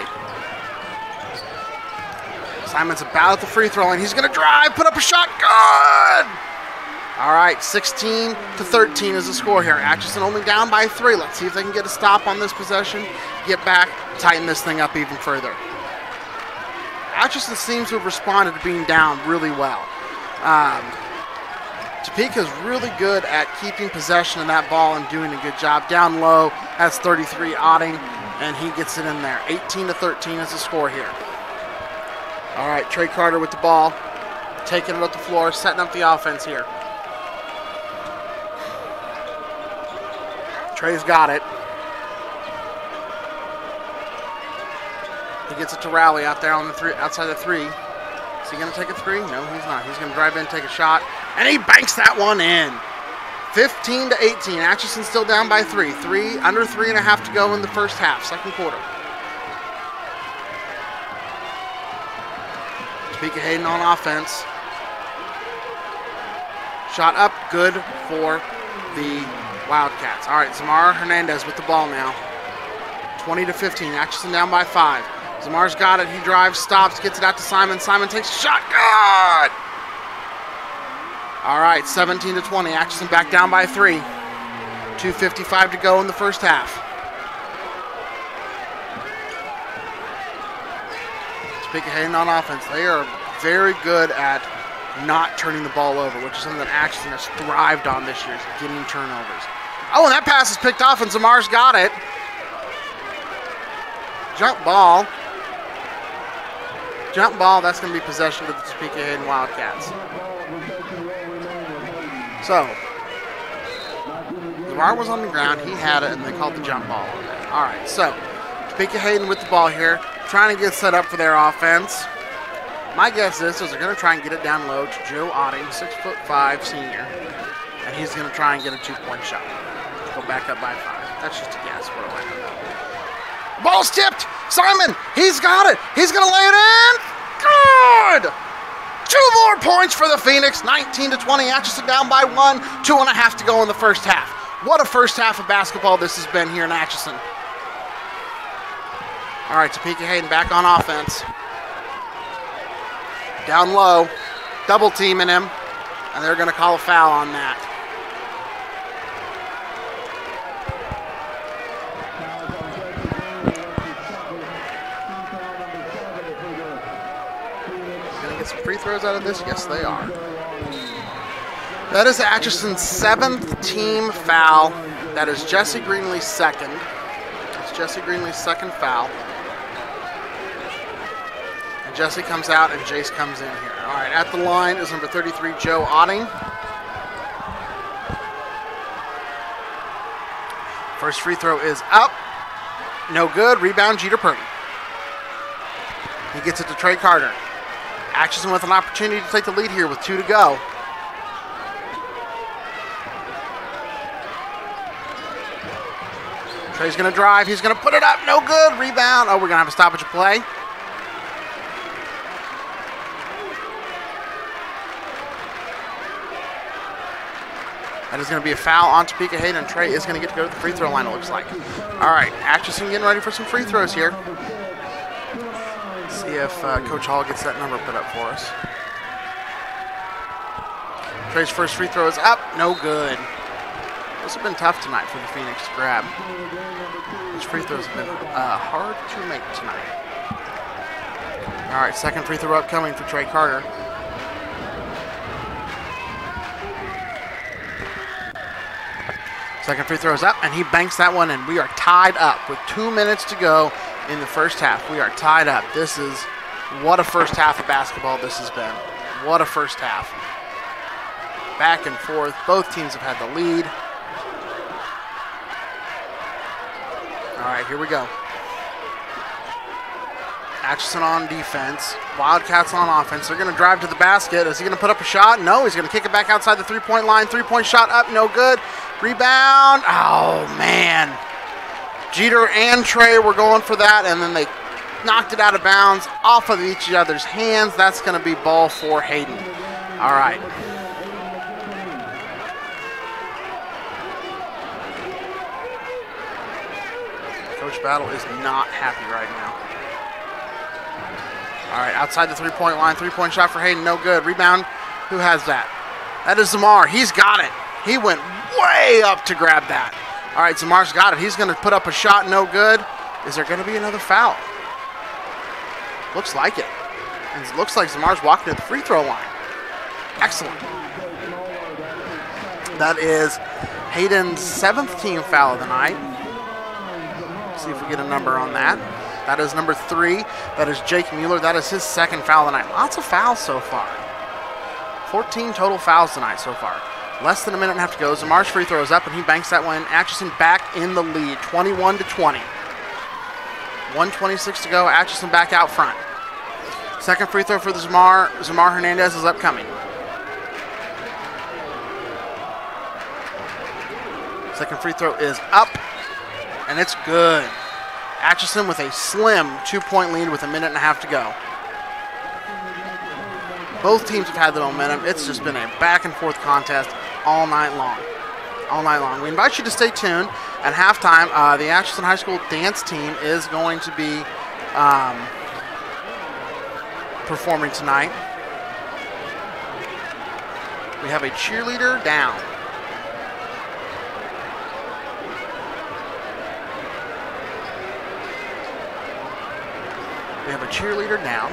Simon's about at the free throw line. He's going to drive, put up a shot. Good! All right, sixteen to thirteen is the score here. Atchison only down by three. Let's see if they can get a stop on this possession, get back, tighten this thing up even further. Atchison seems to have responded to being down really well. Um, Topeka's really good at keeping possession of that ball and doing a good job. Down low, that's thirty-three, Otting, and he gets it in there. eighteen to thirteen is the score here. All right, Trey Carter with the ball, taking it up the floor, setting up the offense here. Trey's got it. He gets it to Rowley out there on the three, outside the three. Is he going to take a three? No, he's not. He's going to drive in, take a shot, and he banks that one in. fifteen to eighteen. Atchison still down by three. Three under three and a half to go in the first half, second quarter. Topeka Hayden on offense. Shot up, good for the Wildcats. All right, Zamar Hernandez with the ball now. twenty to fifteen. Atchison down by five. Zamar's got it. He drives, stops, gets it out to Simon. Simon takes a shot. Good! All right, seventeen to twenty. Atchison back down by three. two fifty-five to go in the first half. Topeka Hayden on offense. They are very good at not turning the ball over, which is something that Atchison has thrived on this year, getting turnovers. Oh, and that pass is picked off, and Zamar's got it. Jump ball. Jump ball, that's going to be possession of the Topeka Hayden Wildcats. So, Zamar was on the ground, he had it, and they called the jump ball on that. All right, so, Topeka Hayden with the ball here, trying to get set up for their offense. My guess is, is they're going to try and get it down low to Joe Otting, six foot five senior, and he's going to try and get a two-point shot. Go back up by five. That's just a guess. What do I know? Ball's tipped. Simon, he's got it. He's going to lay it in. Good. Two more points for the Phoenix. nineteen to twenty. Atchison down by one. Two and a half to go in the first half. What a first half of basketball this has been here in Atchison. All right, Topeka Hayden back on offense. Down low, double teaming him, and they're going to call a foul on that. Going to get some free throws out of this? Yes, they are. That is Atchison's seventh team foul. That is Jesse Greenlee's second. That's Jesse Greenlee's second foul. Jesse comes out and Jace comes in here. All right, at the line is number thirty-three, Joe Otting. First free throw is up. No good. Rebound, Jeter Purdy. He gets it to Trey Carter. Atchison with an opportunity to take the lead here with two to go. Trey's going to drive. He's going to put it up. No good. Rebound. Oh, we're going to have a stoppage of play. That is going to be a foul on Topeka Hayden, and Trey is going to get to go to the free throw line, it looks like. All right, Atchison getting ready for some free throws here. Let's see if uh, Coach Hall gets that number put up for us. Trey's first free throw is up, no good. This has been tough tonight for the Phoenix to grab. These free throws have been uh, hard to make tonight. All right, second free throw upcoming for Trey Carter. Second free throw is up, and he banks that one, and we are tied up with two minutes to go in the first half. We are tied up. This is, what a first half of basketball this has been. What a first half. Back and forth. Both teams have had the lead. All right, here we go. Atchison on defense. Wildcats on offense. They're going to drive to the basket. Is he going to put up a shot? No, he's going to kick it back outside the three-point line. Three-point shot up, no good. Rebound. Oh, man. Jeter and Trey were going for that, and then they knocked it out of bounds off of each other's hands. That's going to be ball for Hayden. All right. Coach Battle is not happy right now. All right, outside the three-point line. Three-point shot for Hayden, no good. Rebound, who has that? That is Zamar. He's got it. He went way up to grab that. All right, Zamar's got it. He's going to put up a shot, no good. Is there going to be another foul? Looks like it. And it looks like Zamar's walking to the free throw line. Excellent. That is Hayden's seventh team foul of the night. Let's see if we get a number on that. That is number three. That is Jake Mueller. That is his second foul of the night. Lots of fouls so far. fourteen total fouls tonight so far. Less than a minute and a half to go. Zamar's free throw is up, and he banks that one. Atchison back in the lead, twenty-one to twenty. one twenty-six to go. Atchison back out front. Second free throw for the Zamar. Zamar Hernandez is upcoming. Second free throw is up, and it's good. Atchison with a slim two-point lead with a minute and a half to go. Both teams have had the momentum. It's just been a back-and-forth contest all night long. All night long. We invite you to stay tuned. At halftime, uh, the Atchison High School dance team is going to be um, performing tonight. We have a cheerleader down. We have a cheerleader down.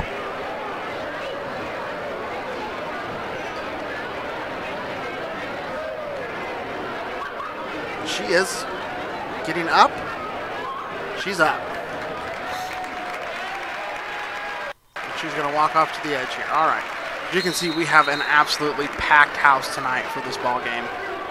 She is getting up. She's up. She's going to walk off to the edge here. All right. As you can see, we have an absolutely packed house tonight for this ball game.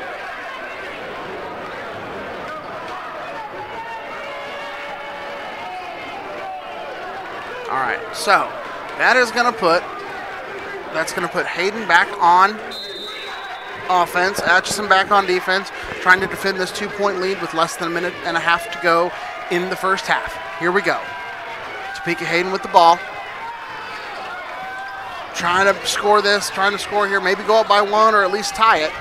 All right, so that is going to put that's going to put Hayden back on offense, Atchison back on defense, trying to defend this two-point lead with less than a minute and a half to go in the first half. Here we go. Topeka Hayden with the ball. Trying to score this, trying to score here, maybe go up by one or at least tie it.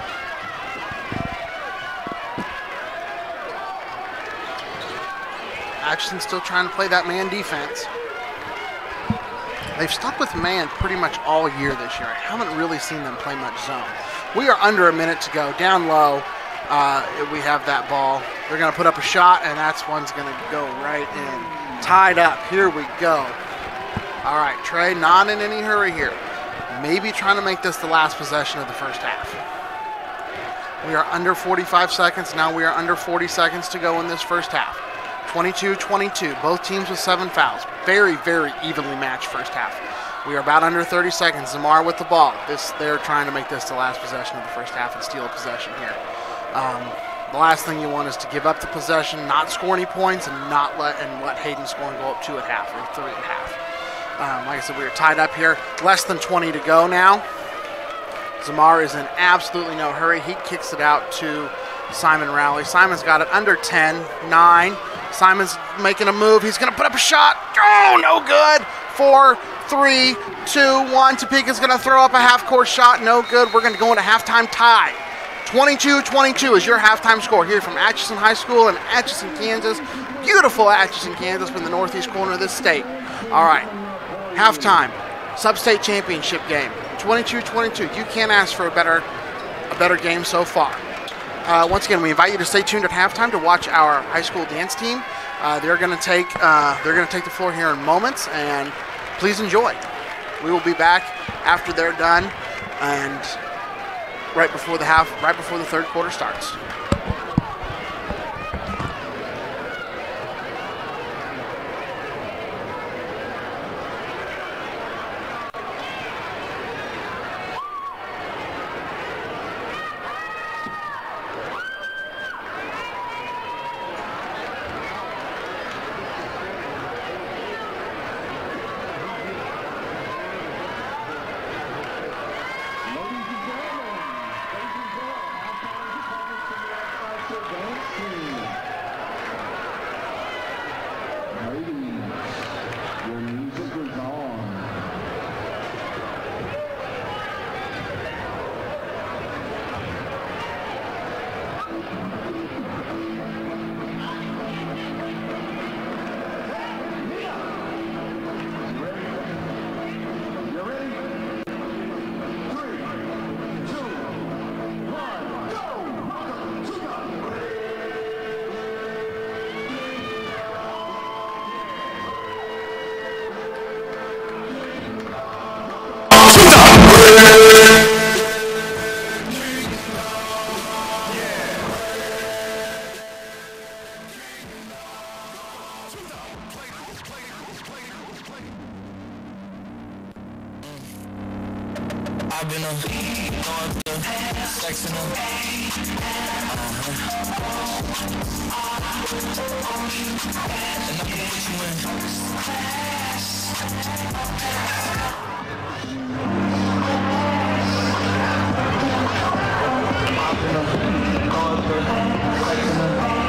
Atchison still trying to play that man defense. They've stuck with man pretty much all year this year. I haven't really seen them play much zone. We are under a minute to go. Down low, uh, we have that ball. They're going to put up a shot, and that's one's going to go right in. Tied up. Here we go. All right, Trey, not in any hurry here. Maybe trying to make this the last possession of the first half. We are under forty-five seconds. Now we are under forty seconds to go in this first half. twenty-two twenty-two, both teams with seven fouls. Very, very evenly matched first half. We are about under thirty seconds. Zamar with the ball. This, they're trying to make this the last possession of the first half and steal a possession here. Um, the last thing you want is to give up the possession, not score any points, and not let and let Hayden score and go up two at half or three at half. Um, like I said, we are tied up here. Less than twenty to go now. Zamar is in absolutely no hurry. He kicks it out to Simon Rowley. Simon's got it under ten, nine. Simon's making a move. He's going to put up a shot. Oh, no good. Four, three, two, one. Topeka's going to throw up a half-court shot. No good. We're going to go into halftime tie. twenty-two twenty-two is your halftime score here from Atchison High School in Atchison, Kansas. Beautiful Atchison, Kansas from the northeast corner of this state. All right, halftime, sub-state championship game. twenty-two twenty-two. You can't ask for a better, a better game so far. Uh, once again, we invite you to stay tuned at halftime to watch our high school dance team. Uh, they're going to take uh, they're going to take the floor here in moments, and please enjoy. We will be back after they're done, and right before the half, right before the third quarter starts. flexing them, going through, flexing them. And I can put you in. Going through, flexing them.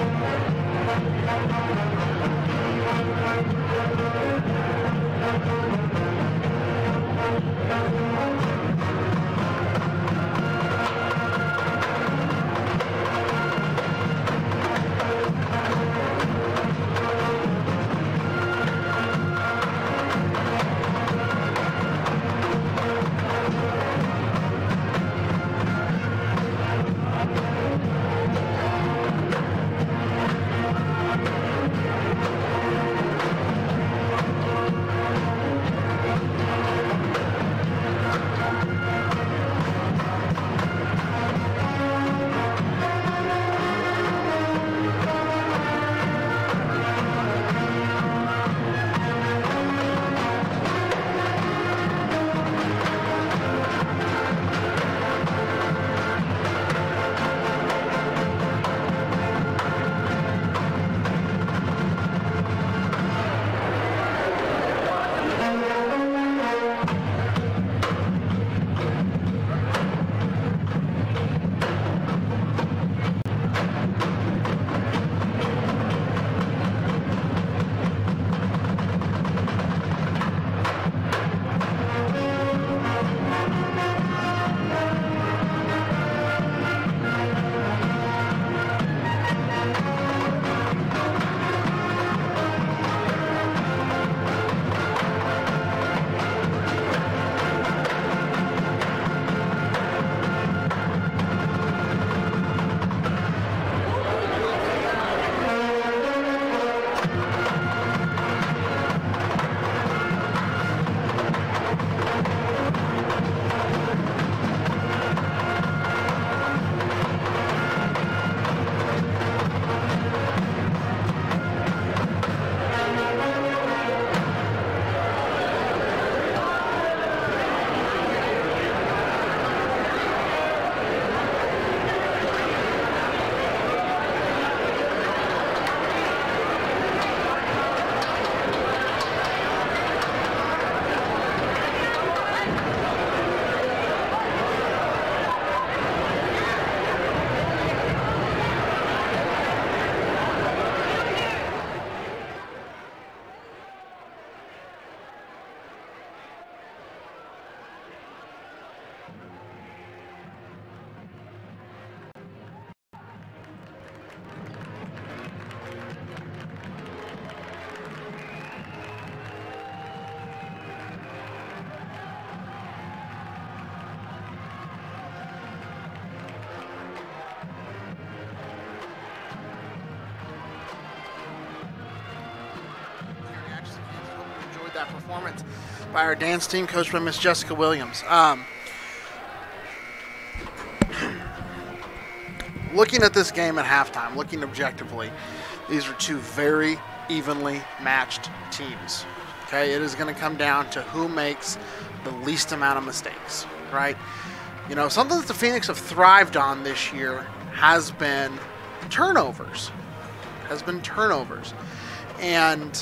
Thank you. that performance by our dance team, coached by Miss Jessica Williams. Um, looking at this game at halftime, looking objectively, these are two very evenly matched teams. Okay, it is going to come down to who makes the least amount of mistakes, right? You know, something that the Phoenix have thrived on this year has been turnovers. Has been turnovers. And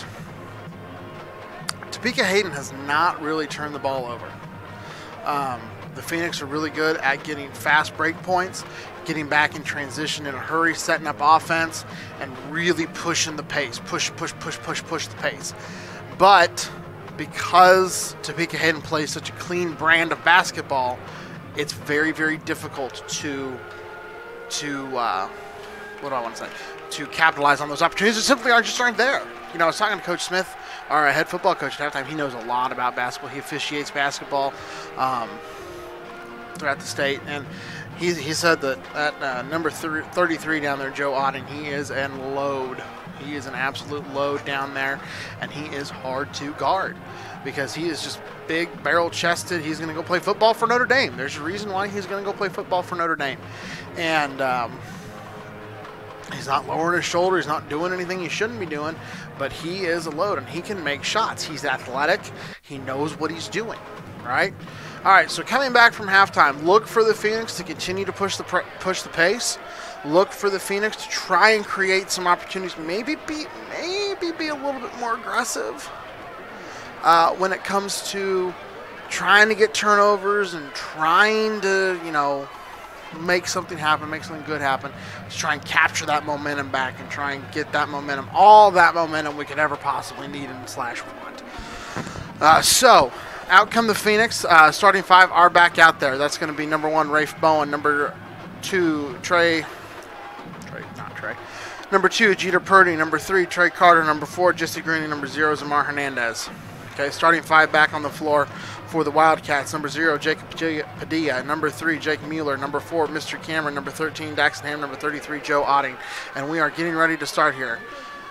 Topeka Hayden has not really turned the ball over. Um, the Phoenix are really good at getting fast break points, getting back in transition in a hurry, setting up offense, and really pushing the pace. Push, push, push, push, push the pace. But because Topeka Hayden plays such a clean brand of basketball, it's very, very difficult to, to uh, what do I want to say, to capitalize on those opportunities that simply aren't just aren't there. You know, I was talking to Coach Smith, our head football coach at halftime. He knows a lot about basketball. He officiates basketball um, throughout the state, and he, he said that at uh, number thirty-three down there, Joe Otting, he is a load. He is an absolute load down there, and he is hard to guard because he is just big, barrel-chested. He's going to go play football for Notre Dame. There's a reason why he's going to go play football for Notre Dame. And um, he's not lowering his shoulder. He's not doing anything he shouldn't be doing, but he is a load, and he can make shots. He's athletic. He knows what he's doing, right? All right, so coming back from halftime, look for the Phoenix to continue to push the push the pace. Look for the Phoenix to try and create some opportunities. Maybe be maybe be a little bit more aggressive uh, when it comes to trying to get turnovers and trying to, you know, make something happen, make something good happen. Let's try and capture that momentum back and try and get that momentum, all that momentum we could ever possibly need and slash want. Uh, so, out come the Phoenix. Uh, starting five are back out there. That's going to be number one, Rafe Bowen. Number two, Trey. Trey, not Trey. Number two, Jeter Purdy. Number three, Trey Carter. Number four, Jesse Green. Number zero, Zamar Hernandez. Okay, starting five back on the floor for the Wildcats. Number zero, Jacob Padilla. Number three, Jake Mueller. Number four, Mister Cameron. Number thirteen, Daxton Ham. Number thirty-three, Joe Otting. And we are getting ready to start here.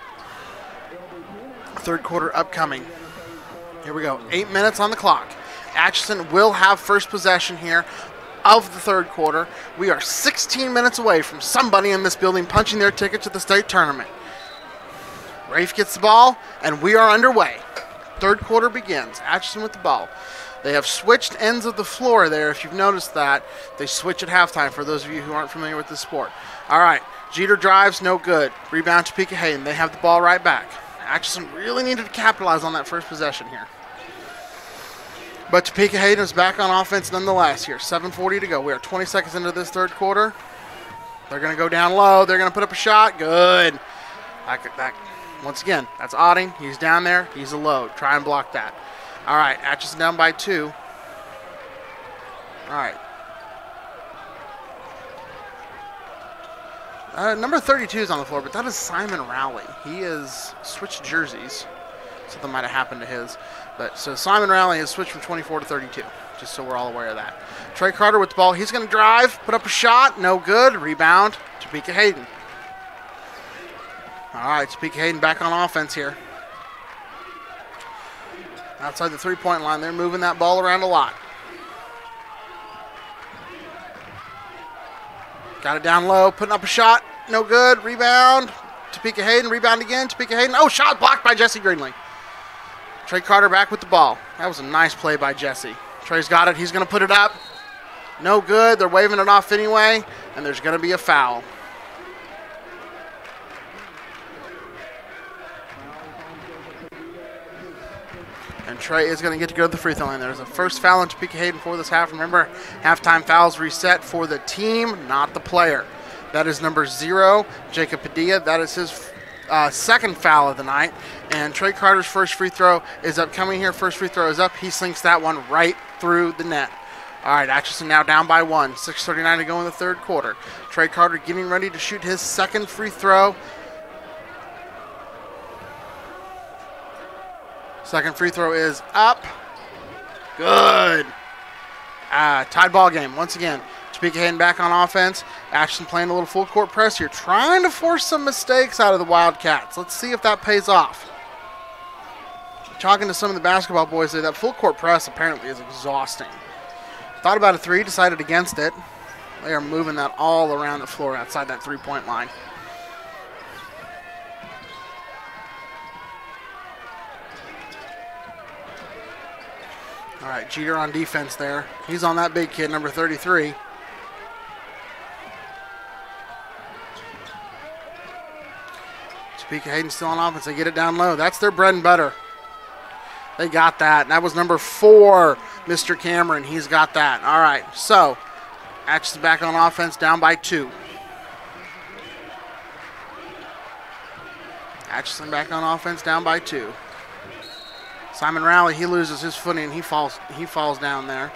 Third quarter upcoming. Here we go. Eight minutes on the clock. Atchison will have first possession here of the third quarter. We are sixteen minutes away from somebody in this building punching their ticket to the state tournament. Rafe gets the ball, and we are underway. Third quarter begins. Atchison with the ball. They have switched ends of the floor there. If you've noticed that, they switch at halftime for those of you who aren't familiar with the sport. All right. Jeter drives, no good. Rebound to Topeka Hayden. They have the ball right back. Atchison really needed to capitalize on that first possession here. But Topeka Hayden is back on offense nonetheless here. seven forty to go. We are twenty seconds into this third quarter. They're going to go down low. They're going to put up a shot. Good. That, that, once again, that's Otting. He's down there. He's a load. Try and block that. All right, Atchison down by two. All right. Uh, number thirty-two is on the floor, but that is Simon Rowley. He has switched jerseys. Something might have happened to his. But so Simon Rowley has switched from twenty-four to thirty-two, just so we're all aware of that. Trey Carter with the ball. He's going to drive, put up a shot. No good. Rebound. Topeka Hayden. All right, Topeka Hayden back on offense here. Outside the three-point line, they're moving that ball around a lot. Got it down low, putting up a shot. No good. Rebound. Topeka Hayden. Rebound again. Topeka Hayden. Oh, shot blocked by Jesse Greenlee. Trey Carter back with the ball. That was a nice play by Jesse. Trey's got it. He's going to put it up. No good. They're waving it off anyway, and there's going to be a foul. And Trey is going to get to go to the free throw line. There's a first foul on Topeka Hayden for this half. Remember, halftime fouls reset for the team, not the player. That is number zero, Jacob Padilla. That is his uh, second foul of the night. And Trey Carter's first free throw is upcoming here. First free throw is up. He slinks that one right through the net. All right, Atchison now down by one. six thirty-nine to go in the third quarter. Trey Carter getting ready to shoot his second free throw. Second free throw is up. Good. Uh, tied ball game once again. Topeka Hayden back on offense. Atchison playing a little full court press here, trying to force some mistakes out of the Wildcats. Let's see if that pays off. talking to some of the basketball boys, that full court press apparently is exhausting. Thought about a three, decided against it. They are moving that all around the floor outside that three-point line. All right, Jeter on defense there. He's on that big kid, number thirty-three. Topeka Hayden still on offense. They get it down low. That's their bread and butter. They got that. That was number four, Mister Cameron. He's got that. All right, so Atchison back on offense, down by two. Atchison back on offense, down by two. Simon Rowley, he loses his footing and he falls he falls down there.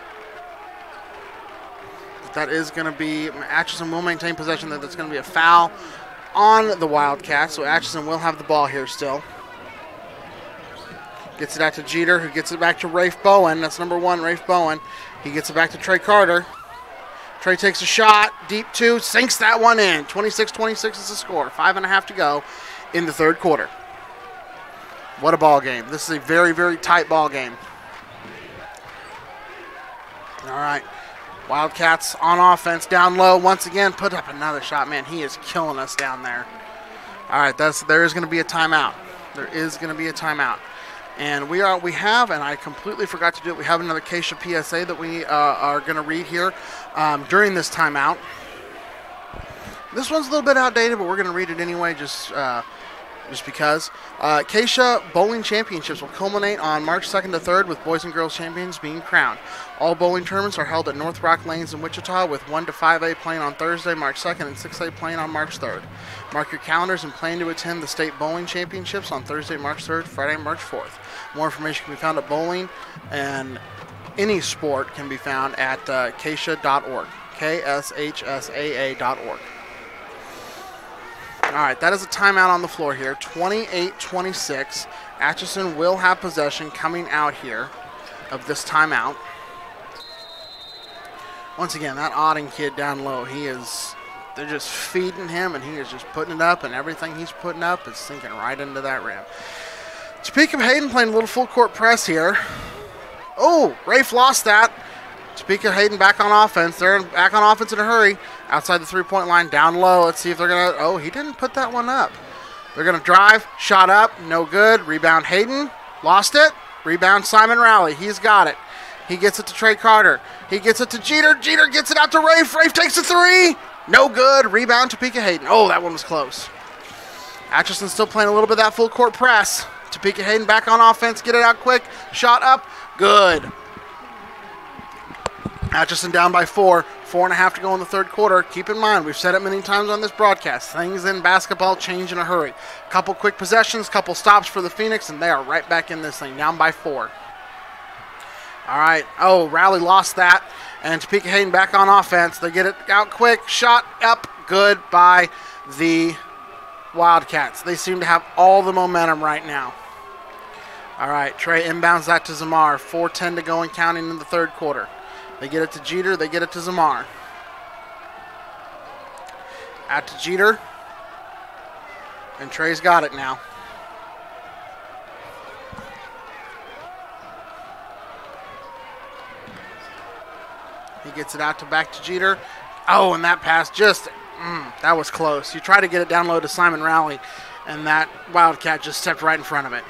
But that is going to be, Atchison will maintain possession. That That's going to be a foul on the Wildcats, so Atchison will have the ball here still. Gets it out to Jeter, who gets it back to Rafe Bowen. That's number one, Rafe Bowen. He gets it back to Trey Carter. Trey takes a shot, deep two, sinks that one in. twenty-six twenty-six is the score. Five and a half to go in the third quarter. What a ball game. This is a very, very tight ball game. All right. Wildcats on offense, down low. Once again, put up another shot. Man, he is killing us down there. All right, that's, there is going to be a timeout. There is going to be a timeout. And we are we have, and I completely forgot to do it, we have another Keisha P S A that we uh, are going to read here um, during this timeout. This one's a little bit outdated, but we're going to read it anyway, just uh, just because. Uh, Keisha Bowling Championships will culminate on March second to third with boys and girls champions being crowned. All bowling tournaments are held at North Rock Lanes in Wichita, with one to five A playing on Thursday, March second, and six A playing on March third. Mark your calendars and plan to attend the State Bowling Championships on Thursday, March third, Friday, March fourth. More information can be found at bowling, and any sport can be found at uh, Keisha dot org, K S H S A A dot org. All right, that is a timeout on the floor here, twenty-eight twenty-six. Atchison will have possession coming out here of this timeout. Once again, that Auden kid down low, he is, they're just feeding him, and he is just putting it up, and everything he's putting up is sinking right into that rim. Topeka Hayden playing a little full court press here. Oh, Rafe lost that. Topeka Hayden back on offense. They're back on offense in a hurry. Outside the three-point line, down low. Let's see if they're going to, oh, he didn't put that one up. They're going to drive, shot up, no good. Rebound Hayden, lost it. Rebound Simon Rowley, he's got it. He gets it to Trey Carter. He gets it to Jeter. Jeter gets it out to Rafe. Rafe takes a three. No good. Rebound Topeka Hayden. Oh, that one was close. Atchison still playing a little bit of that full court press. Topeka Hayden back on offense. Get it out quick. Shot up. Good. Atchison down by four. Four and a half to go in the third quarter. Keep in mind, we've said it many times on this broadcast, things in basketball change in a hurry. Couple quick possessions, couple stops for the Phoenix, and they are right back in this thing, down by four. All right. Oh, Rowley lost that. And Topeka Hayden back on offense. They get it out quick. Shot up. Good by the Wildcats. They seem to have all the momentum right now. All right. Trey inbounds that to Zamar. four ten to go and counting in the third quarter. They get it to Jeter. They get it to Zamar. Out to Jeter. And Trey's got it now. He gets it out to back to Jeter. Oh, and that pass just, mm, that was close. You try to get it down low to Simon Rowley, and that Wildcat just stepped right in front of it.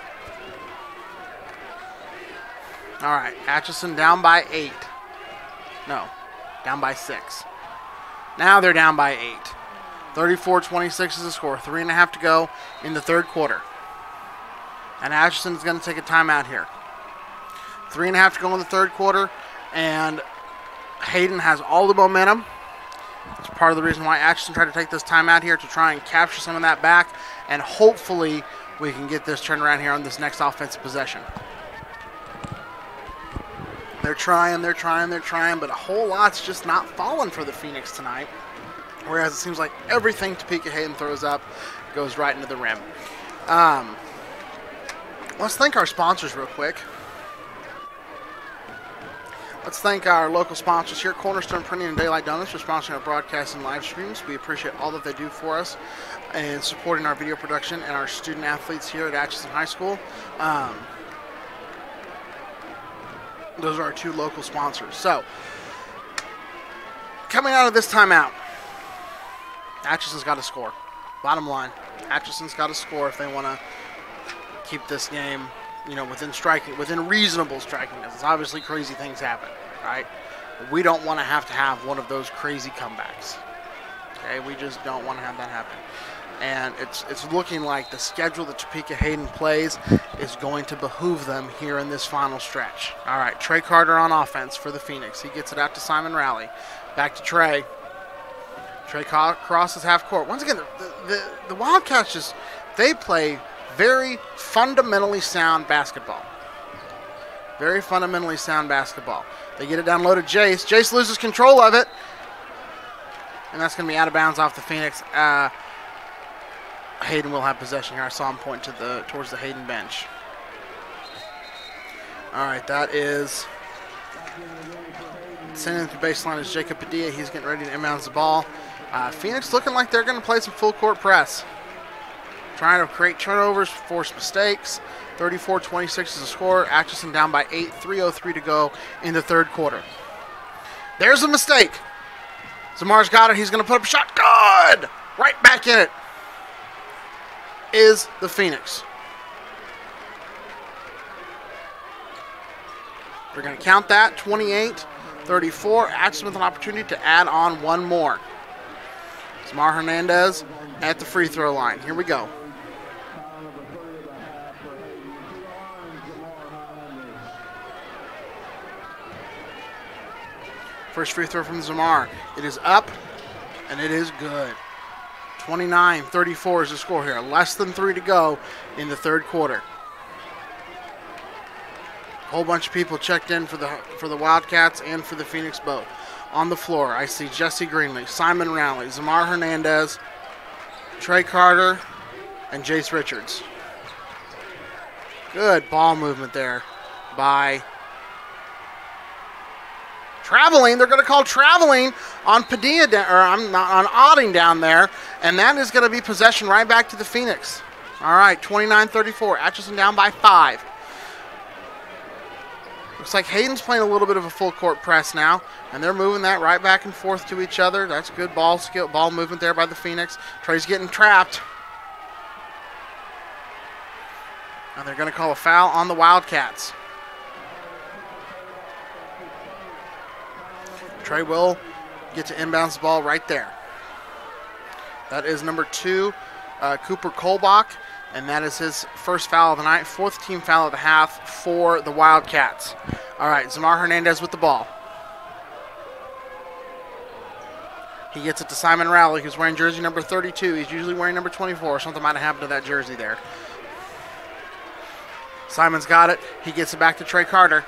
All right, Atchison down by eight. No, down by six. Now they're down by eight. thirty-four twenty-six is the score. Three and a half to go in the third quarter. And Atchison is going to take a timeout here. Three and a half to go in the third quarter, and Hayden has all the momentum. That's part of the reason why Atchison tried to take this timeout here, to try and capture some of that back, and hopefully we can get this turned around here on this next offensive possession. They're trying, they're trying, they're trying, but a whole lot's just not falling for the Phoenix tonight. Whereas it seems like everything Topeka Hayden throws up goes right into the rim. Um, let's thank our sponsors real quick. Let's thank our local sponsors here, Cornerstone Printing and Daylight Donuts, for sponsoring our broadcasts and live streams. We appreciate all that they do for us and supporting our video production and our student athletes here at Atchison High School. Um, those are our two local sponsors. So, coming out of this timeout, Atchison's got to score. Bottom line, Atchison's got to score if they want to keep this game, you know, within striking, within reasonable striking distance. Obviously, crazy things happen, right? But we don't want to have to have one of those crazy comebacks. Okay, we just don't want to have that happen. And it's it's looking like the schedule that Topeka Hayden plays is going to behoove them here in this final stretch. All right, Trey Carter on offense for the Phoenix. He gets it out to Simon Rowley. Back to Trey. Trey crosses half court. Once again, the, the, the Wildcats just, they play very fundamentally sound basketball. Very fundamentally sound basketball. They get it down low to Jace. Jace loses control of it. And that's going to be out of bounds off the Phoenix. Uh, Hayden will have possession here. I saw him point to the towards the Hayden bench. All right, that is sending it to baseline is Jacob Padilla. He's getting ready to inbounds the ball. Uh, Phoenix looking like they're going to play some full court press. Trying to create turnovers, force mistakes. thirty-four twenty-six is the score. Atchison down by eight, three oh three to go in the third quarter. There's a mistake. Zamar's got it. He's going to put up a shot. Good! Right back in it is the Phoenix. We're going to count that. twenty-eight thirty-four. Atchison with an opportunity to add on one more. Zamar Hernandez at the free throw line. Here we go. First free throw from Zamar. It is up, and it is good. twenty-nine thirty-four is the score here. Less than three to go in the third quarter. A whole bunch of people checked in for the for the Wildcats and for the Phoenix both. On the floor, I see Jesse Greenlee, Simon Rowley, Zamar Hernandez, Trey Carter, and Jace Richards. Good ball movement there by traveling. They're going to call traveling on Padilla, or I'm not on Otting down there, and that is going to be possession right back to the Phoenix. All right, twenty-nine thirty-four. Atchison down by five. Looks like Hayden's playing a little bit of a full court press now, and they're moving that right back and forth to each other. That's good ball skill, ball movement there by the Phoenix. Trey's getting trapped. And they're going to call a foul on the Wildcats. Trey will get to inbounds the ball right there. That is number two, uh, Cooper Kolbach. And that is his first foul of the night, fourth team foul of the half for the Wildcats. All right, Zamar Hernandez with the ball. He gets it to Simon Rowley, who's wearing jersey number thirty-two. He's usually wearing number twenty-four. Something might have happened to that jersey there. Simon's got it. He gets it back to Trey Carter.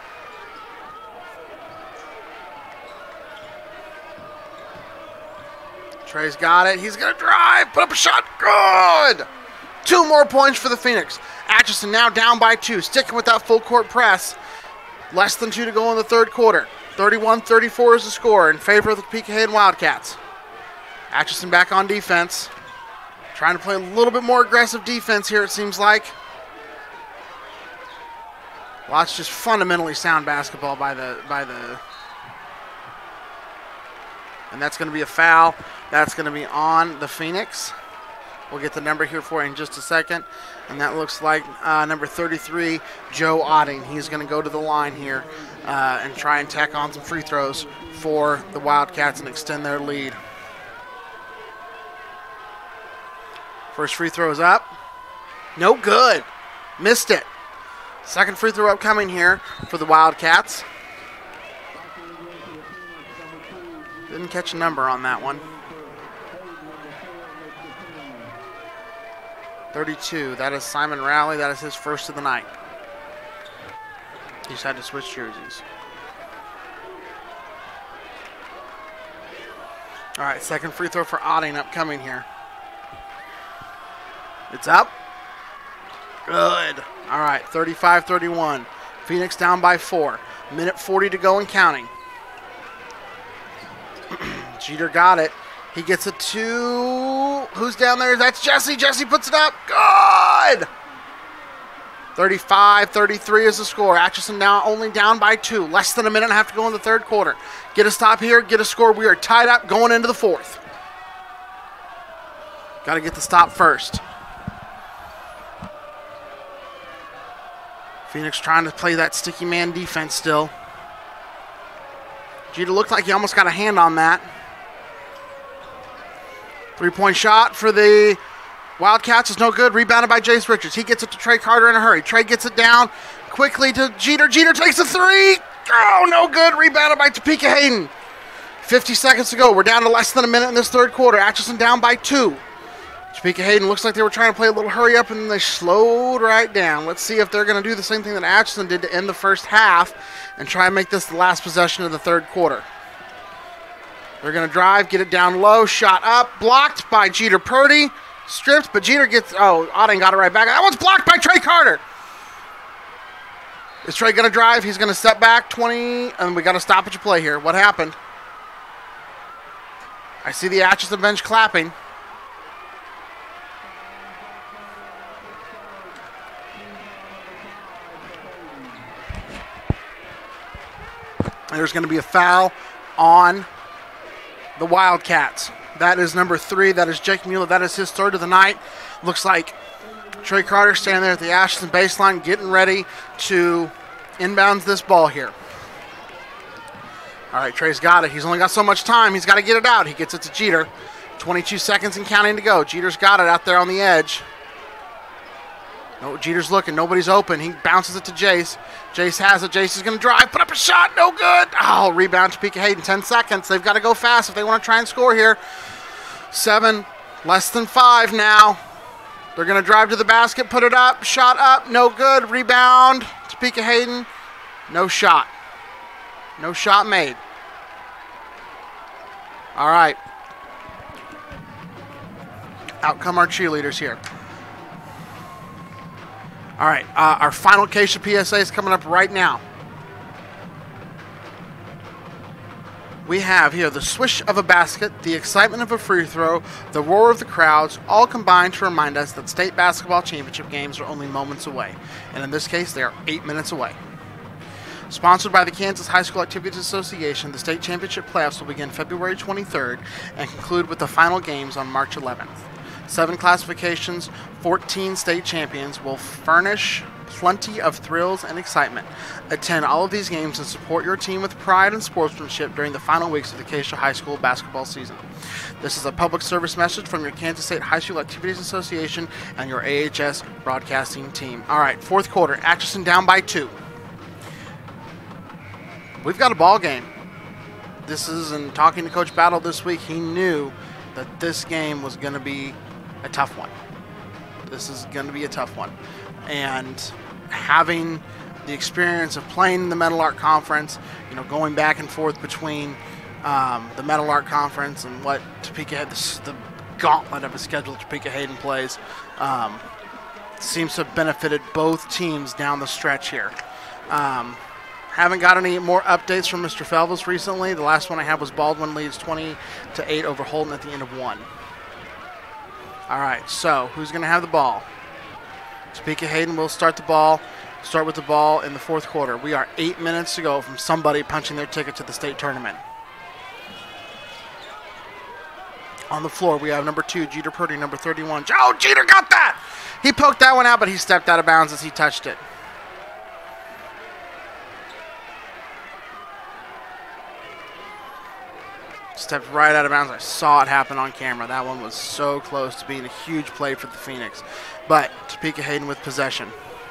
Trey's got it. He's going to drive, put up a shot. Good! Two more points for the Phoenix. Atchison now down by two, sticking with that full court press. Less than two to go in the third quarter. thirty-one thirty-four is the score in favor of the Topeka Hayden Wildcats. Atchison back on defense. Trying to play a little bit more aggressive defense here, it seems like. Watch just fundamentally sound basketball by the by the. And that's going to be a foul. That's going to be on the Phoenix. We'll get the number here for you in just a second. And that looks like uh, number thirty-three, Joe Otting. He's going to go to the line here uh, and try and tack on some free throws for the Wildcats and extend their lead. First free throw is up. No good. Missed it. Second free throw upcoming here for the Wildcats. Didn't catch a number on that one. thirty-two, that is Simon Rowley. That is his first of the night. He's had to switch jerseys. All right, second free throw for Otting upcoming here. It's up. Good. All right, thirty-five thirty-one. Phoenix down by four. Minute forty to go and counting. Jeter got it. He gets it to, who's down there? That's Jesse. Jesse puts it up. Good! thirty-five thirty-three is the score. Atchison now only down by two. Less than a minute and a half to go in the third quarter. Get a stop here, get a score. We are tied up going into the fourth. Got to get the stop first. Phoenix trying to play that sticky man defense still. Jeter looked like he almost got a hand on that. Three-point shot for the Wildcats is no good. Rebounded by Jace Richards. He gets it to Trey Carter in a hurry. Trey gets it down quickly to Jeter. Jeter takes a three. Oh, no good. Rebounded by Topeka Hayden. fifty seconds to go. We're down to less than a minute in this third quarter. Atchison down by two. Topeka Hayden looks like they were trying to play a little hurry up, and then they slowed right down. Let's see if they're going to do the same thing that Atchison did to end the first half and try and make this the last possession of the third quarter. They're going to drive, get it down low, shot up, blocked by Jeter Purdy. Stripped, but Jeter gets, oh, Auden got it right back. That one's blocked by Trey Carter. Is Trey going to drive? He's going to step back twenty, and we got to stop at your play here. What happened? I see the Atchison bench clapping. There's going to be a foul on the Wildcats. That is number three. That is Jake Mueller. That is his third of the night. Looks like Trey Carter standing there at the Atchison baseline getting ready to inbounds this ball here. All right, Trey's got it. He's only got so much time. He's got to get it out. He gets it to Jeter. twenty-two seconds and counting to go. Jeter's got it out there on the edge. No, Jeter's looking. Nobody's open. He bounces it to Jace. Jace has it. Jace is going to drive. Put up a shot. No good. Oh, rebound to Topeka Hayden. ten seconds. They've got to go fast if they want to try and score here. Seven. Less than five now. They're going to drive to the basket. Put it up. Shot up. No good. Rebound. Topeka Hayden. No shot. No shot made. All right. Out come our cheerleaders here. All right, uh, our final case of P S A is coming up right now. We have here the swish of a basket, the excitement of a free throw, the roar of the crowds, all combined to remind us that state basketball championship games are only moments away. And in this case, they are eight minutes away. Sponsored by the Kansas High School Activities Association, the state championship playoffs will begin February twenty-third and conclude with the final games on March eleventh. Seven classifications, fourteen state champions will furnish plenty of thrills and excitement. Attend all of these games and support your team with pride and sportsmanship during the final weeks of the Acacia High School basketball season. This is a public service message from your Kansas State High School Activities Association and your A H S broadcasting team. All right, fourth quarter, Atchison down by two. We've got a ball game. This is, and talking to Coach Battle this week, he knew that this game was going to be a tough one. This is going to be a tough one. And having the experience of playing in the Metal Art Conference, you know, going back and forth between um, the Metal Art Conference and what Topeka had, the, the gauntlet of a schedule Topeka Hayden plays, um, seems to have benefited both teams down the stretch here. Um, haven't got any more updates from Mister Felvis recently. The last one I had was Baldwin leads twenty to eight over Holden at the end of one. All right, so who's going to have the ball? Topeka Hayden will start the ball, start with the ball in the fourth quarter. We are eight minutes to go from somebody punching their ticket to the state tournament. On the floor, we have number two, Jeter Purdy, number thirty-one. Oh, Jeter got that! He poked that one out, but he stepped out of bounds as he touched it. Stepped right out of bounds. I saw it happen on camera. That one was so close to being a huge play for the Phoenix. But Topeka Hayden with possession.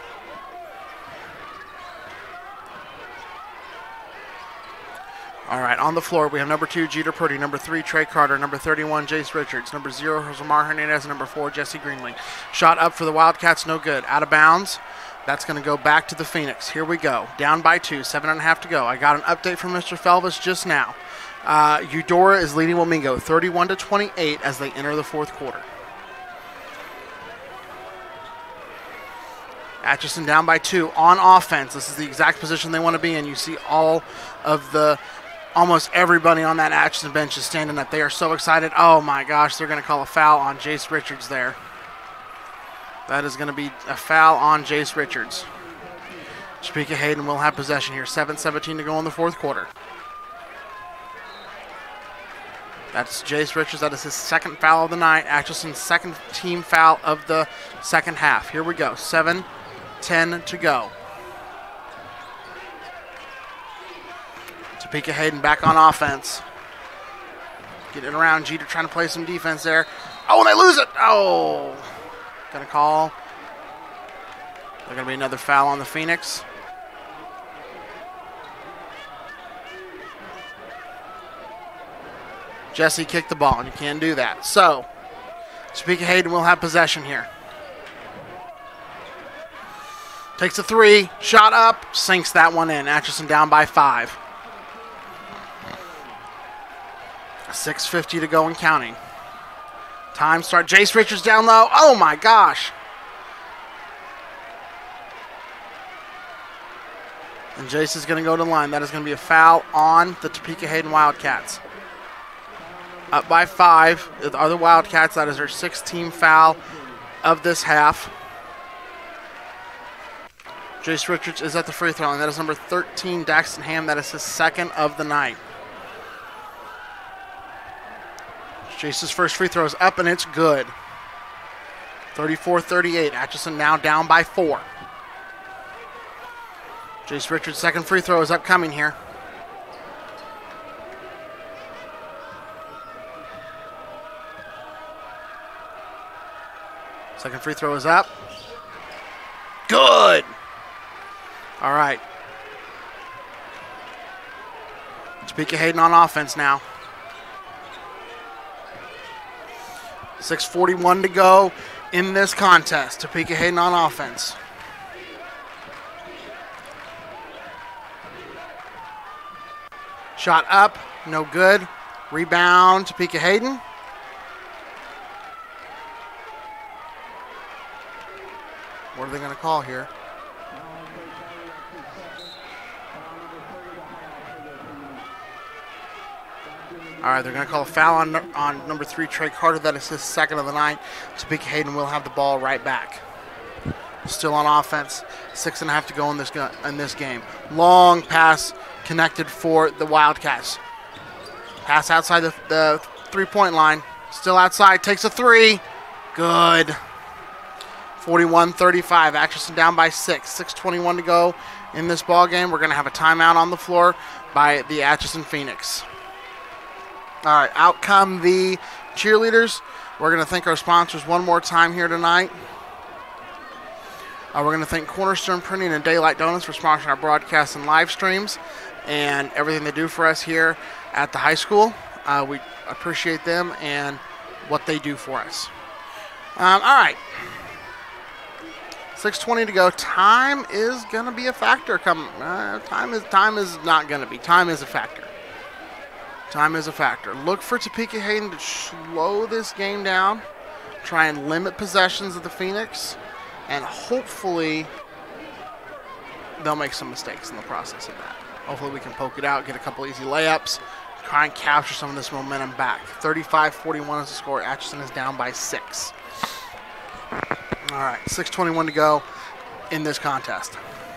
All right, on the floor, we have number two, Jeter Purdy, number three, Trey Carter, number thirty-one, Jace Richards, number zero, Rosamar Hernandez, and number four, Jesse Greenling. Shot up for the Wildcats, no good. Out of bounds. That's going to go back to the Phoenix. Here we go. Down by two, seven and a half to go. I got an update from Mister Felvis just now. Uh, Eudora is leading Wamingo thirty-one to twenty-eight as they enter the fourth quarter. Atchison down by two on offense. This is the exact position they want to be in. You see all of the, almost everybody on that Atchison bench is standing up. They are so excited. Oh my gosh, they're going to call a foul on Jace Richards there. That is going to be a foul on Jace Richards. Topeka Hayden will have possession here. seven seventeen to go in the fourth quarter. That's Jace Richards. That is his second foul of the night. Atchison's second team foul of the second half. Here we go. seven ten to go. Topeka Hayden back on offense. Getting around Jeter, trying to play some defense there. Oh, and they lose it. Oh. Going to call. There's going to be another foul on the Phoenix. Jesse kicked the ball, and you can't do that. So, Topeka Hayden will have possession here. Takes a three, shot up, sinks that one in. Atchison down by five. six fifty to go and counting. Time start. Jace Richards down low. Oh my gosh. And Jace is going to go to the line. That is going to be a foul on the Topeka Hayden Wildcats. Up by five are the Wildcats. That is their sixth team foul of this half. Jace Richards is at the free throw line. That is number thirteen, Daxton Ham. That is his second of the night. Jace's first free throw is up, and it's good. thirty-four thirty-eight. Atchison now down by four. Jace Richards' second free throw is upcoming here. Second free throw is up. Good. All right. Topeka Hayden on offense now. six forty-one to go in this contest. Topeka Hayden on offense. Shot up, no good. Rebound, Topeka Hayden. What are they going to call here? All right, they're going to call a foul on, on number three, Trey Carter. That is his second of the night. Topeka Hayden will have the ball right back. Still on offense. Six and a half to go in this, in this game. Long pass connected for the Wildcats. Pass outside the, the three-point line. Still outside. Takes a three. Good. forty-one thirty-five. Atchison down by six. six twenty-one to go in this ball game. We're going to have a timeout on the floor by the Atchison Phoenix. All right, out come the cheerleaders. We're going to thank our sponsors one more time here tonight. Uh, we're going to thank Cornerstone Printing and Daylight Donuts for sponsoring our broadcasts and live streams and everything they do for us here at the high school. Uh, we appreciate them and what they do for us. Um, all right. six twenty to go. Time is going to be a factor. Come, uh, time is time is not going to be. Time is a factor. Time is a factor. Look for Topeka Hayden to slow this game down, try and limit possessions of the Phoenix, and hopefully they'll make some mistakes in the process of that. Hopefully we can poke it out, get a couple easy layups, try and capture some of this momentum back. thirty-five forty-one is the score. Atchison is down by six. All right, six twenty-one to go in this contest.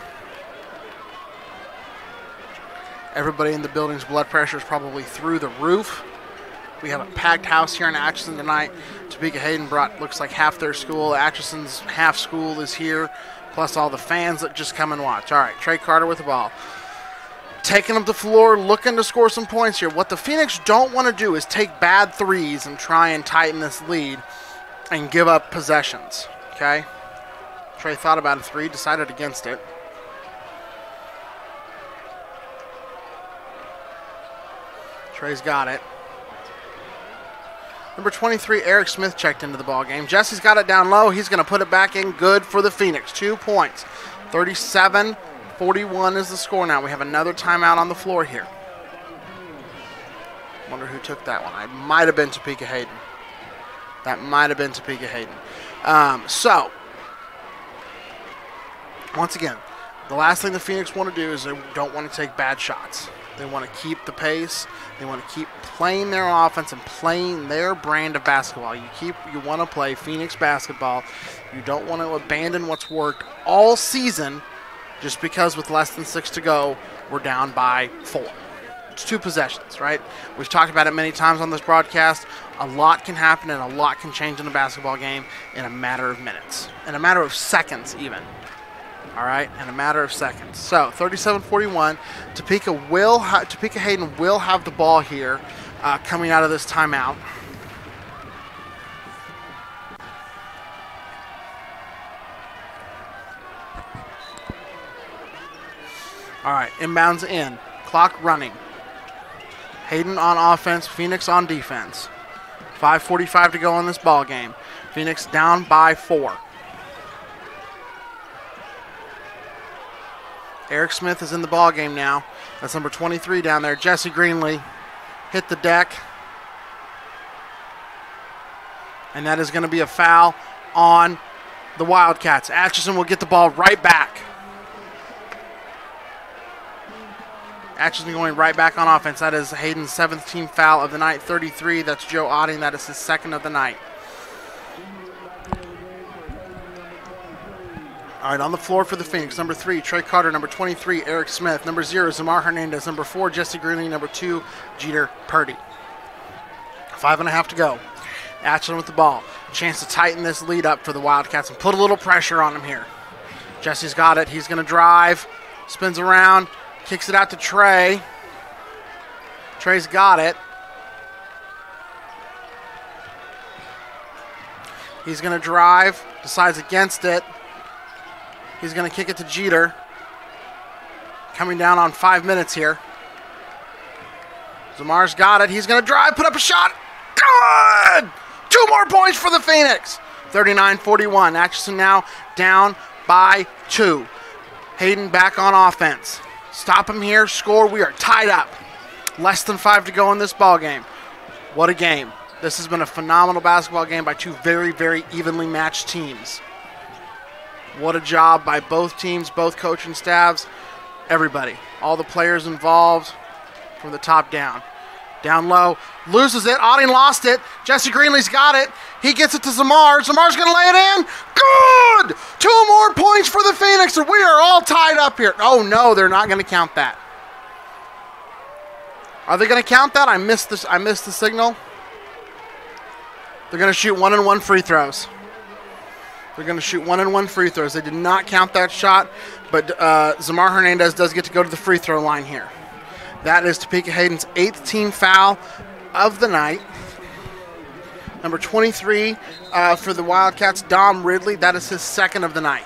Everybody in the building's blood pressure is probably through the roof. We have a packed house here in Atchison tonight. Topeka Hayden brought, looks like, half their school. Atchison's half school is here, plus all the fans that just come and watch. All right, Trey Carter with the ball. Taking up the floor, looking to score some points here. What the Phoenix don't want to do is take bad threes and try and tighten this lead and give up possessions, okay? Trey thought about a three, decided against it. Trey's got it. Number twenty-three, Eric Smith checked into the ball game. Jesse's got it down low. He's going to put it back in. Good for the Phoenix. Two points. thirty-seven forty-one is the score now. We have another timeout on the floor here. Wonder who took that one. It might have been Topeka Hayden. That might have been Topeka Hayden. Um, so, once again, the last thing the Phoenix want to do is they don't want to take bad shots. They want to keep the pace. They want to keep playing their offense and playing their brand of basketball. You keep, you want to play Phoenix basketball. You don't want to abandon what's worked all season just because with less than six to go, we're down by four. It's two possessions, right? We've talked about it many times on this broadcast. A lot can happen and a lot can change in a basketball game in a matter of minutes, in a matter of seconds even. All right, in a matter of seconds. So thirty-seven forty-one, Topeka will ha- Topeka Hayden will have the ball here uh, coming out of this timeout. All right, inbounds in, clock running. Hayden on offense, Phoenix on defense. five forty-five to go in this ball game. Phoenix down by four. Eric Smith is in the ball game now. That's number twenty-three down there. Jesse Greenlee hit the deck. And that is going to be a foul on the Wildcats. Atchison will get the ball right back. Atchison going right back on offense. That is Hayden's seventh team foul of the night, thirty-three. That's Joe Otting. That is his second of the night. All right, on the floor for the Phoenix, number three, Trey Carter. Number twenty-three, Eric Smith. Number zero, Zamar Hernandez. Number four, Jesse Greenlee. Number two, Jeter Purdy. Five and a half to go. Atchison with the ball. Chance to tighten this lead up for the Wildcats and put a little pressure on him here. Jesse's got it. He's going to drive. Spins around. Kicks it out to Trey. Trey's got it. He's going to drive. Decides against it. He's going to kick it to Jeter. Coming down on five minutes here. Zamar's got it. He's going to drive, put up a shot. Good! Two more points for the Phoenix. thirty-nine forty-one. Atchison now down by two. Hayden back on offense. Stop him here. Score. We are tied up. Less than five to go in this ball game. What a game. This has been a phenomenal basketball game by two very, very evenly matched teams. What a job by both teams, both coaching staffs, everybody. All the players involved from the top down. Down low, loses it. Otting lost it. Jesse Greenlee's got it. He gets it to Zamar. Zamar's going to lay it in. Good! Two more points for the Phoenix, and we are all tied up here. Oh, no, they're not going to count that. Are they going to count that? I missed this. I missed the signal. They're going to shoot one and one free throws. They're going to shoot one and one free throws. They did not count that shot, but uh, Zamar Hernandez does get to go to the free throw line here. That is Topeka Hayden's eighth team foul of the night. Number twenty-three uh, for the Wildcats, Dom Ridley. That is his second of the night.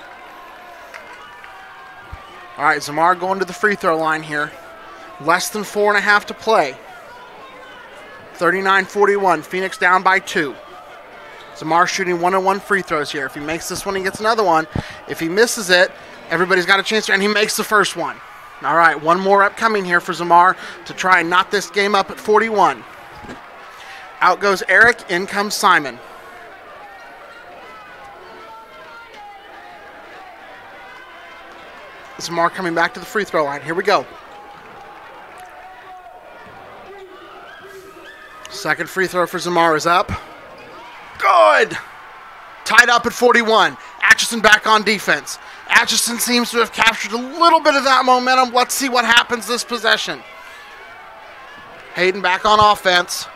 All right, Zamar going to the free throw line here. Less than four and a half to play. thirty-nine forty-one. Phoenix down by two. Zamar shooting one and one free throws here. If he makes this one, he gets another one. If he misses it, everybody's got a chance to, and he makes the first one. All right, one more upcoming here for Zamar to try and knot this game up at forty-one. Out goes Eric, in comes Simon. Zamar coming back to the free throw line. Here we go. Second free throw for Zamar is up. Good! Tied up at forty-one. Atchison back on defense. Atchison seems to have captured a little bit of that momentum. Let's see what happens this possession. Hayden back on offense.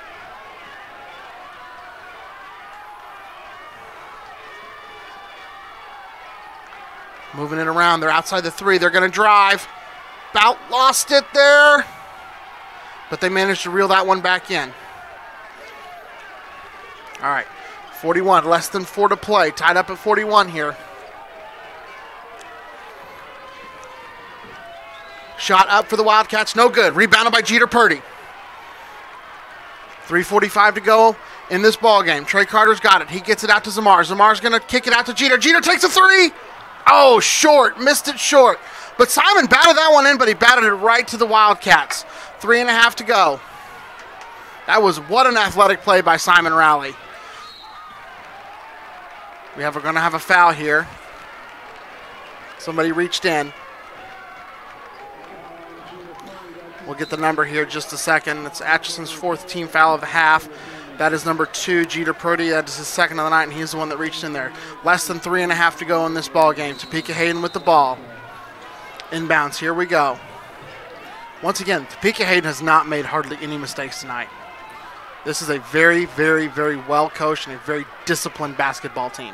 Moving it around. They're outside the three. They're going to drive. About lost it there. But they managed to reel that one back in. All right. forty-one. Less than four to play. Tied up at forty-one here. Shot up for the Wildcats. No good. Rebounded by Jeter Purdy. three forty-five to go in this ball game. Trey Carter's got it. He gets it out to Zamar. Zamar's going to kick it out to Jeter. Jeter takes a three. Oh, short. Missed it short. But Simon batted that one in, but he batted it right to the Wildcats. Three and a half to go. That was what an athletic play by Simon Rowley. We have, we're going to have a foul here. Somebody reached in. We'll get the number here in just a second. It's Atchison's fourth team foul of the half. That is number two, Jeter Purdy. That is his second of the night, and he's the one that reached in there. Less than three and a half to go in this ball game. Topeka Hayden with the ball. Inbounds. Here we go. Once again, Topeka Hayden has not made hardly any mistakes tonight. This is a very, very, very well-coached and a very disciplined basketball team.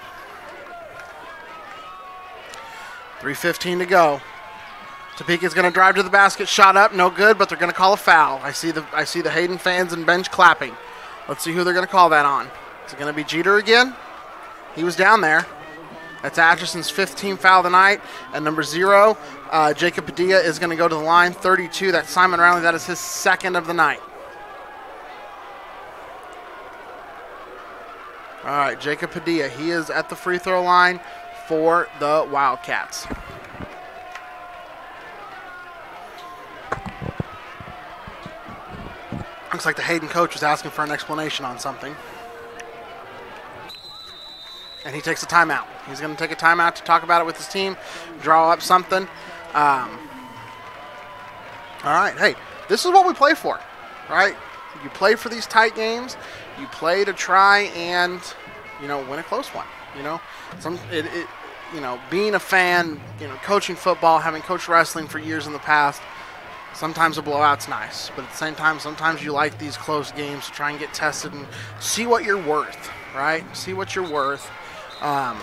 three fifteen to go. Topeka's going to drive to the basket, shot up, no good, but they're going to call a foul. I see the I see the Hayden fans and bench clapping. Let's see who they're going to call that on. Is it going to be Jeter again? He was down there. That's Atchison's fifteenth foul of the night. And number zero, uh, Jacob Padilla is going to go to the line. thirty-two, that's Simon Rowley. That is his second of the night. All right, Jacob Padilla. He is at the free throw line for the Wildcats. Looks like the Hayden coach was asking for an explanation on something. And he takes a timeout. He's going to take a timeout to talk about it with his team, draw up something. Um, all right, hey, this is what we play for, right? You play for these tight games. You play to try and, you know, win a close one. You know, some it, it you know, being a fan, you know, coaching football, having coached wrestling for years in the past. Sometimes a blowout's nice, but at the same time, sometimes you like these close games to try and get tested and see what you're worth, right? See what you're worth. Um,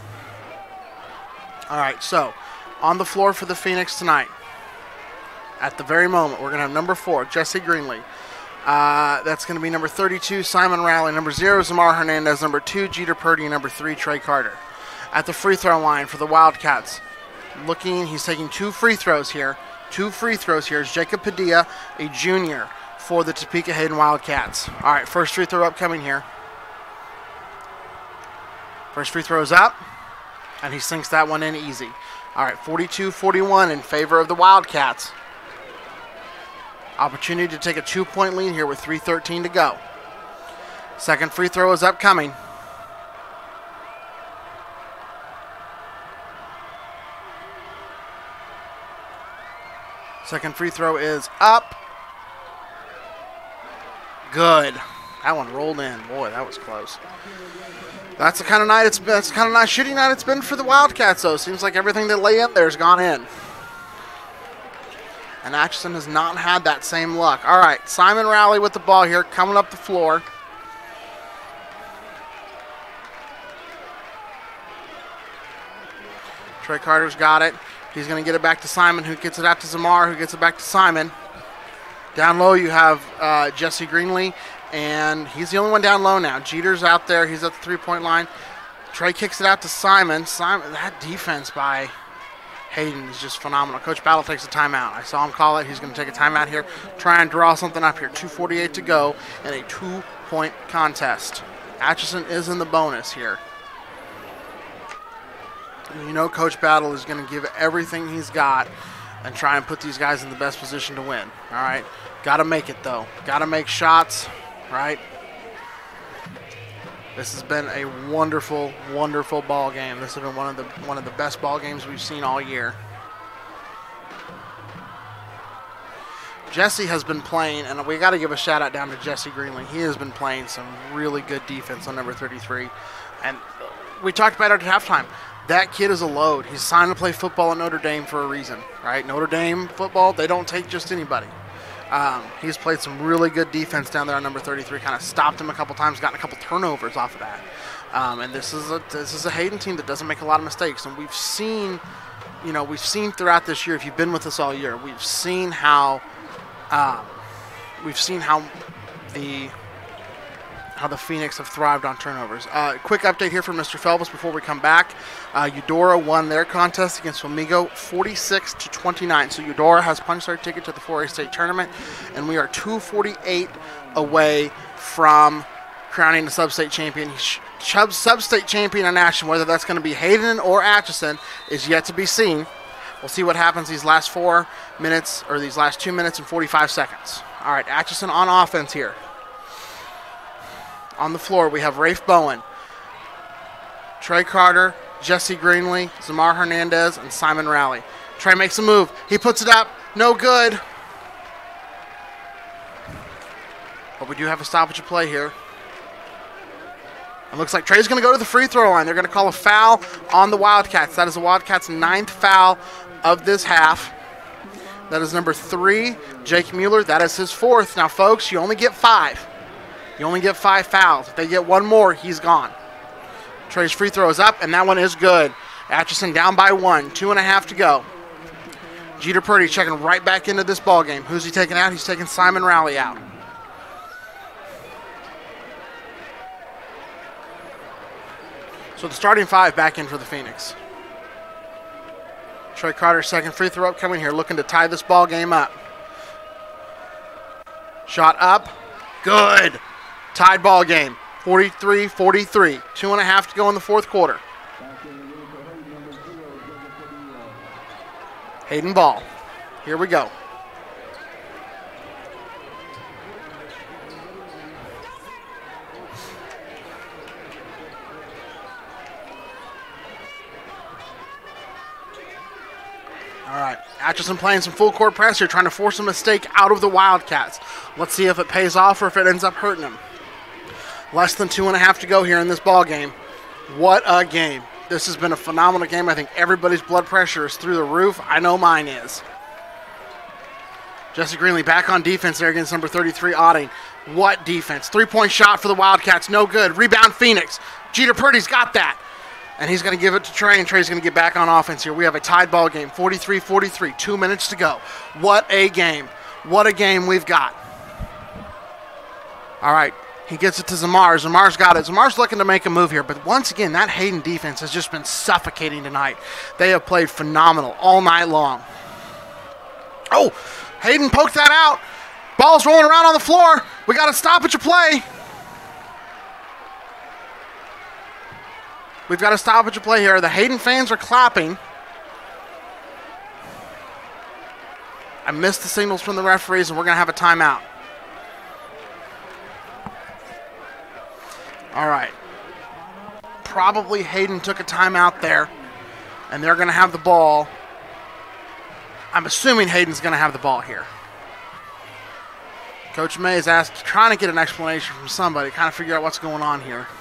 all right, so on the floor for the Phoenix tonight, at the very moment, we're going to have number four, Jesse Greenlee. Uh, that's going to be number thirty-two, Simon Rowley. Number zero, Zamar Hernandez. Number two, Jeter Purdy. And number three, Trey Carter. At the free throw line for the Wildcats, looking, he's taking two free throws here. Two free throws here is Jacob Padilla, a junior, for the Topeka Hayden Wildcats. All right, first free throw upcoming here. First free throw is up, and he sinks that one in easy. All right, forty-two forty-one in favor of the Wildcats. Opportunity to take a two-point lead here with three thirteen to go. Second free throw is upcoming. Second free throw is up. Good. That one rolled in. Boy, that was close. That's the kind of night it's been. That's the kind of nice shooting night it's been for the Wildcats, though. Seems like everything that lay in there has gone in. And Atchison has not had that same luck. All right, Simon Rowley with the ball here, coming up the floor. Trey Carter's got it. He's going to get it back to Simon, who gets it out to Zamar, who gets it back to Simon. Down low, you have uh, Jesse Greenlee, and he's the only one down low now. Jeter's out there. He's at the three-point line. Trey kicks it out to Simon. Simon, that defense by Hayden is just phenomenal. Coach Battle takes a timeout. I saw him call it. He's going to take a timeout here, try and draw something up here. two forty-eight to go in a two-point contest. Atchison is in the bonus here. You know Coach Battle is going to give everything he's got and try and put these guys in the best position to win. All right? Got to make it, though. Got to make shots, right? This has been a wonderful, wonderful ball game. This has been one of the one of the best ball games we've seen all year. Jesse has been playing, and we got to give a shout out down to Jesse Greenlee. He has been playing some really good defense on number thirty-three, and we talked about it at halftime. That kid is a load. He's signed to play football at Notre Dame for a reason, right? Notre Dame football, they don't take just anybody. Um, he's played some really good defense down there on number thirty-three. Kind of stopped him a couple times, gotten a couple turnovers off of that. Um, and this is a this is a Hayden team that doesn't make a lot of mistakes. And we've seen, you know, we've seen throughout this year. If you've been with us all year, we've seen how, um, we've seen how the how the Phoenix have thrived on turnovers. Uh, quick update here from Mister Phelps before we come back. Uh, Eudora won their contest against Wamego forty-six to twenty-nine. So Eudora has punched their ticket to the four A state tournament, and we are two forty-eight away from crowning the sub-state champion. Chubb's sub-state champion in action. Whether that's going to be Hayden or Atchison is yet to be seen. We'll see what happens these last four minutes, or these last two minutes and forty-five seconds. All right, Atchison on offense here. On the floor, we have Rafe Bowen, Trey Carter, Jesse Greenlee, Zamar Hernandez, and Simon Rowley. Trey makes a move. He puts it up. No good. But we do have a stoppage of play here. It looks like Trey's going to go to the free throw line. They're going to call a foul on the Wildcats. That is the Wildcats' ninth foul of this half. That is number three, Jake Mueller. That is his fourth. Now, folks, you only get five. You only get five fouls. If they get one more, he's gone. Trey's free throw is up, and that one is good. Atchison down by one. Two and a half to go. Jeter Purdy checking right back into this ball game. Who's he taking out? He's taking Simon Rowley out. So the starting five back in for the Phoenix. Trey Carter's second free throw upcoming here, looking to tie this ball game up. Shot up. Good. Tied ball game. forty-three forty-three. Two and a half to go in the fourth quarter. Hayden Ball. Here we go. All right, Atchison playing some full court press here, trying to force a mistake out of the Wildcats. Let's see if it pays off or if it ends up hurting them. Less than two and a half to go here in this ball game. What a game. This has been a phenomenal game. I think everybody's blood pressure is through the roof. I know mine is. Jesse Greenlee back on defense there against number thirty-three, Otting. What defense. Three-point shot for the Wildcats. No good. Rebound, Phoenix. Jeter Purdy's got that. And he's going to give it to Trey, and Trey's going to get back on offense here. We have a tied ball game, forty-three forty-three, two minutes to go. What a game. What a game we've got. All right, he gets it to Zamar. Zamar's got it. Zamar's looking to make a move here, but once again, that Hayden defense has just been suffocating tonight. They have played phenomenal all night long. Oh, Hayden poked that out. Ball's rolling around on the floor. We got to stoppage of play. We've got a stoppage of play here. The Hayden fans are clapping. I missed the signals from the referees, and we're going to have a timeout. All right. Probably Hayden took a timeout there, and they're going to have the ball. I'm assuming Hayden's going to have the ball here. Coach May is asked, trying to get an explanation from somebody, kind of figure out what's going on here.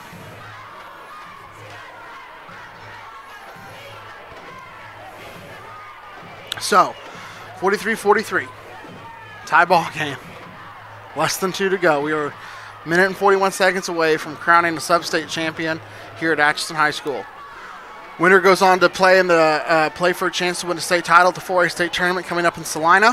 So, forty-three forty-three. Tie ball game. Less than two to go. We are a minute and forty-one seconds away from crowning the sub-state champion here at Atchison High School. Winner goes on to play in the uh, play for a chance to win the state title at the four A state tournament coming up in Salina.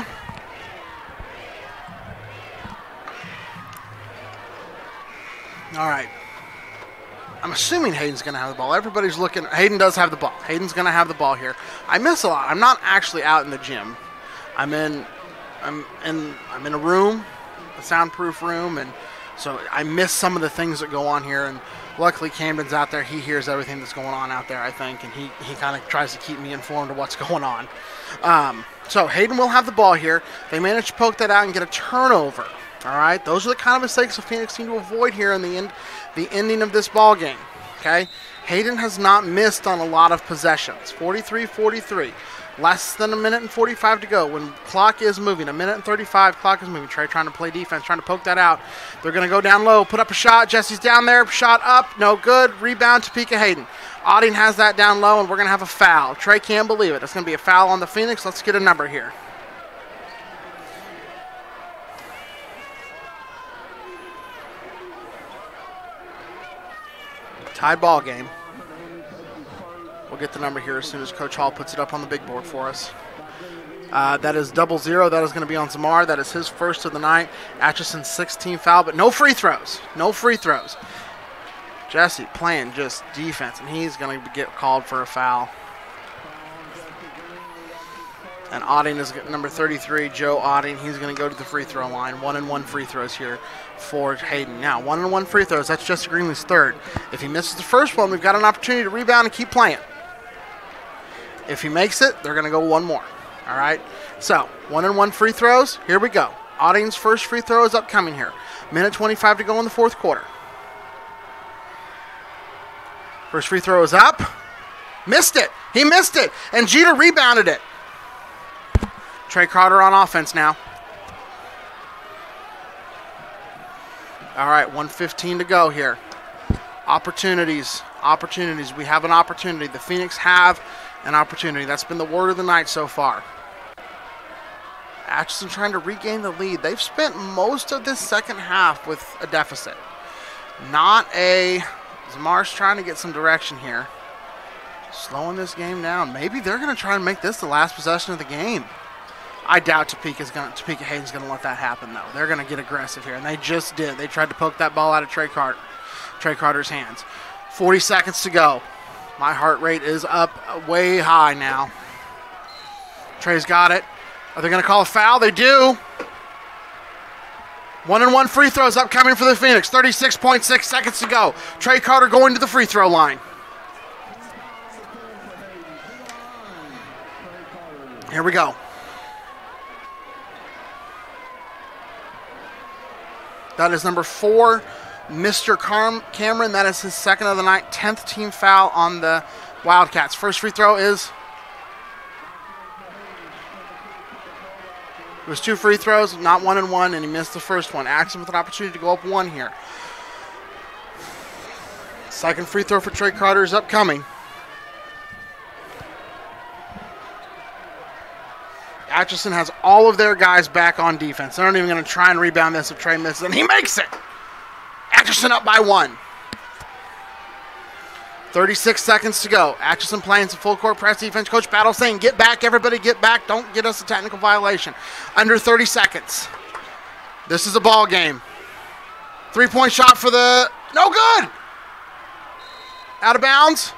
All right. I'm assuming Hayden's going to have the ball. Everybody's looking. Hayden does have the ball. Hayden's going to have the ball here. I miss a lot. I'm not actually out in the gym. I'm in, I'm in, I'm in a room, a soundproof room, and so I miss some of the things that go on here. And luckily, Camden's out there. He hears everything that's going on out there, I think, and he he kind of tries to keep me informed of what's going on. Um, so Hayden will have the ball here. They managed to poke that out and get a turnover. All right, those are the kind of mistakes the Phoenix seem to avoid here in the end, the ending of this ball game. Okay, Hayden has not missed on a lot of possessions. forty-three forty-three, less than a minute and forty-five to go. When clock is moving, a minute and thirty-five, clock is moving. Trey trying to play defense, trying to poke that out. They're going to go down low, put up a shot. Jesse's down there, shot up, no good. Rebound, Topeka Hayden. Otting has that down low, and we're going to have a foul. Trey can't believe it. It's going to be a foul on the Phoenix. Let's get a number here. Tied ball game. We'll get the number here as soon as Coach Hall puts it up on the big board for us. Uh, that is double zero. That is going to be on Zamar. That is his first of the night. Atchison's sixteenth foul, but no free throws. No free throws. Jesse playing just defense, and he's going to get called for a foul. And Otting is number thirty-three, Joe Otting. He's going to go to the free throw line. One and one free throws here for Hayden. Now, one and one free throws. That's Jesse Greenlee's third. If he misses the first one, we've got an opportunity to rebound and keep playing. If he makes it, they're going to go one more. All right? So, one and one free throws. Here we go. Otting's first free throw is upcoming here. Minute twenty-five to go in the fourth quarter. First free throw is up. Missed it. He missed it. And Jeter rebounded it. Trey Carter on offense now. All right, one fifteen to go here. Opportunities. Opportunities. We have an opportunity. The Phoenix have an opportunity. That's been the word of the night so far. Atchison trying to regain the lead. They've spent most of this second half with a deficit. Not a... Zamar's trying to get some direction here. Slowing this game down. Maybe they're going to try and make this the last possession of the game. I doubt Topeka's going to, Topeka Hayden's going to let that happen, though. They're going to get aggressive here, and they just did. They tried to poke that ball out of Trey Carter, Trey Carter's hands. forty seconds to go. My heart rate is up way high now. Trey's got it. Are they going to call a foul? They do. One and one free throws upcoming for the Phoenix. thirty-six point six seconds to go. Trey Carter going to the free throw line. Here we go. That is number four, Mister Carm- Cameron. That is his second of the night, tenth team foul on the Wildcats. First free throw is... It was two free throws, not one and one, and he missed the first one. Atchison with an opportunity to go up one here. Second free throw for Trey Carter is upcoming. Atchison has all of their guys back on defense. They're not even going to try and rebound this if Trey misses, and he makes it. Atchison up by one. thirty-six seconds to go. Atchison playing some full court press defense. Coach Battle saying, get back, everybody get back. Don't get us a technical violation. Under thirty seconds. This is a ball game. Three-point shot for the... No good! Out of bounds.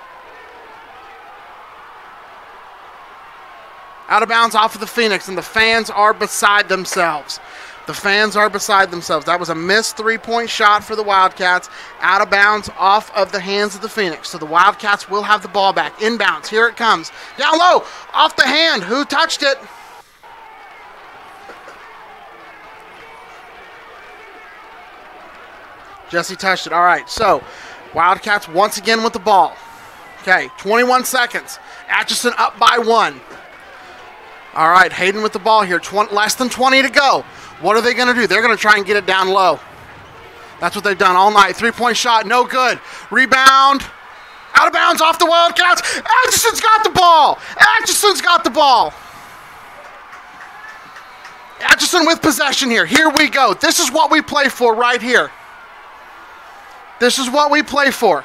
Out of bounds off of the Phoenix, and the fans are beside themselves. The fans are beside themselves. That was a missed three-point shot for the Wildcats. Out of bounds off of the hands of the Phoenix. So the Wildcats will have the ball back. Inbounds. Here it comes. Down low. Off the hand. Who touched it? Jesse touched it. All right. So Wildcats once again with the ball. Okay. twenty-one seconds. Atchison up by one. All right, Hayden with the ball here. twenty, less than twenty to go. What are they going to do? They're going to try and get it down low. That's what they've done all night. Three-point shot, no good. Rebound. Out of bounds off the Wildcats. Atchison's got the ball. Atchison's got the ball. Atchison with possession here. Here we go. This is what we play for right here. This is what we play for.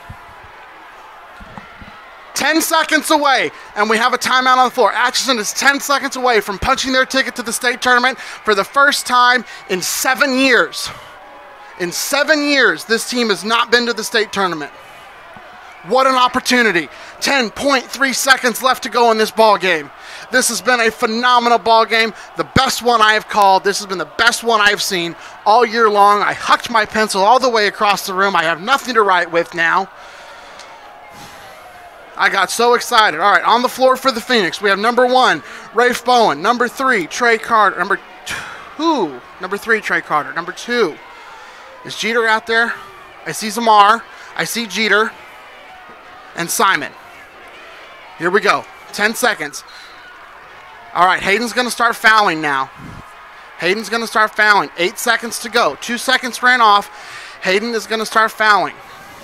ten seconds away, and we have a timeout on the floor. Atchison is ten seconds away from punching their ticket to the state tournament for the first time in seven years. In seven years, this team has not been to the state tournament. What an opportunity. ten point three seconds left to go in this ball game. This has been a phenomenal ball game, the best one I have called. This has been the best one I've seen all year long. I hucked my pencil all the way across the room. I have nothing to write with now. I got so excited. All right, on the floor for the Phoenix, we have number one, Rafe Bowen. Number three, Trey Carter. Number two, number three, Trey Carter. Number two, is Jeter out there? I see Zamar. I see Jeter and Simon. Here we go. ten seconds. All right, Hayden's going to start fouling now. Hayden's going to start fouling. Eight seconds to go. Two seconds ran off. Hayden is going to start fouling.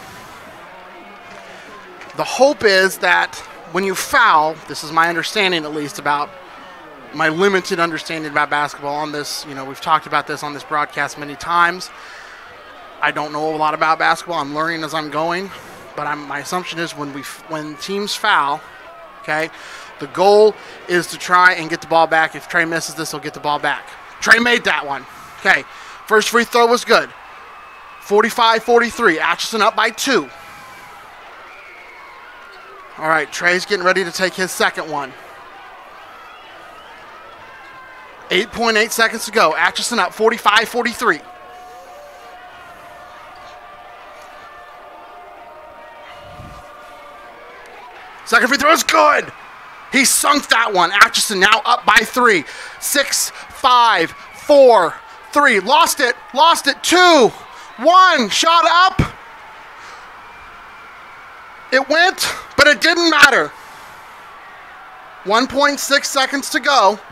The hope is that when you foul, this is my understanding at least about my limited understanding about basketball on this, you know, we've talked about this on this broadcast many times. I don't know a lot about basketball. I'm learning as I'm going, but I'm, my assumption is when we when teams foul, okay, the goal is to try and get the ball back. If Trey misses this, he'll get the ball back. Trey made that one. Okay, first free throw was good. forty-five forty-three, Atchison up by two. All right, Trey's getting ready to take his second one. eight point eight seconds to go. Atchison up forty-five forty-three. Second free throw is good. He sunk that one. Atchison now up by three. Six, five, four, three. Lost it. Lost it. Two, one. Shot up. It went, but But it didn't matter. one point six seconds to go.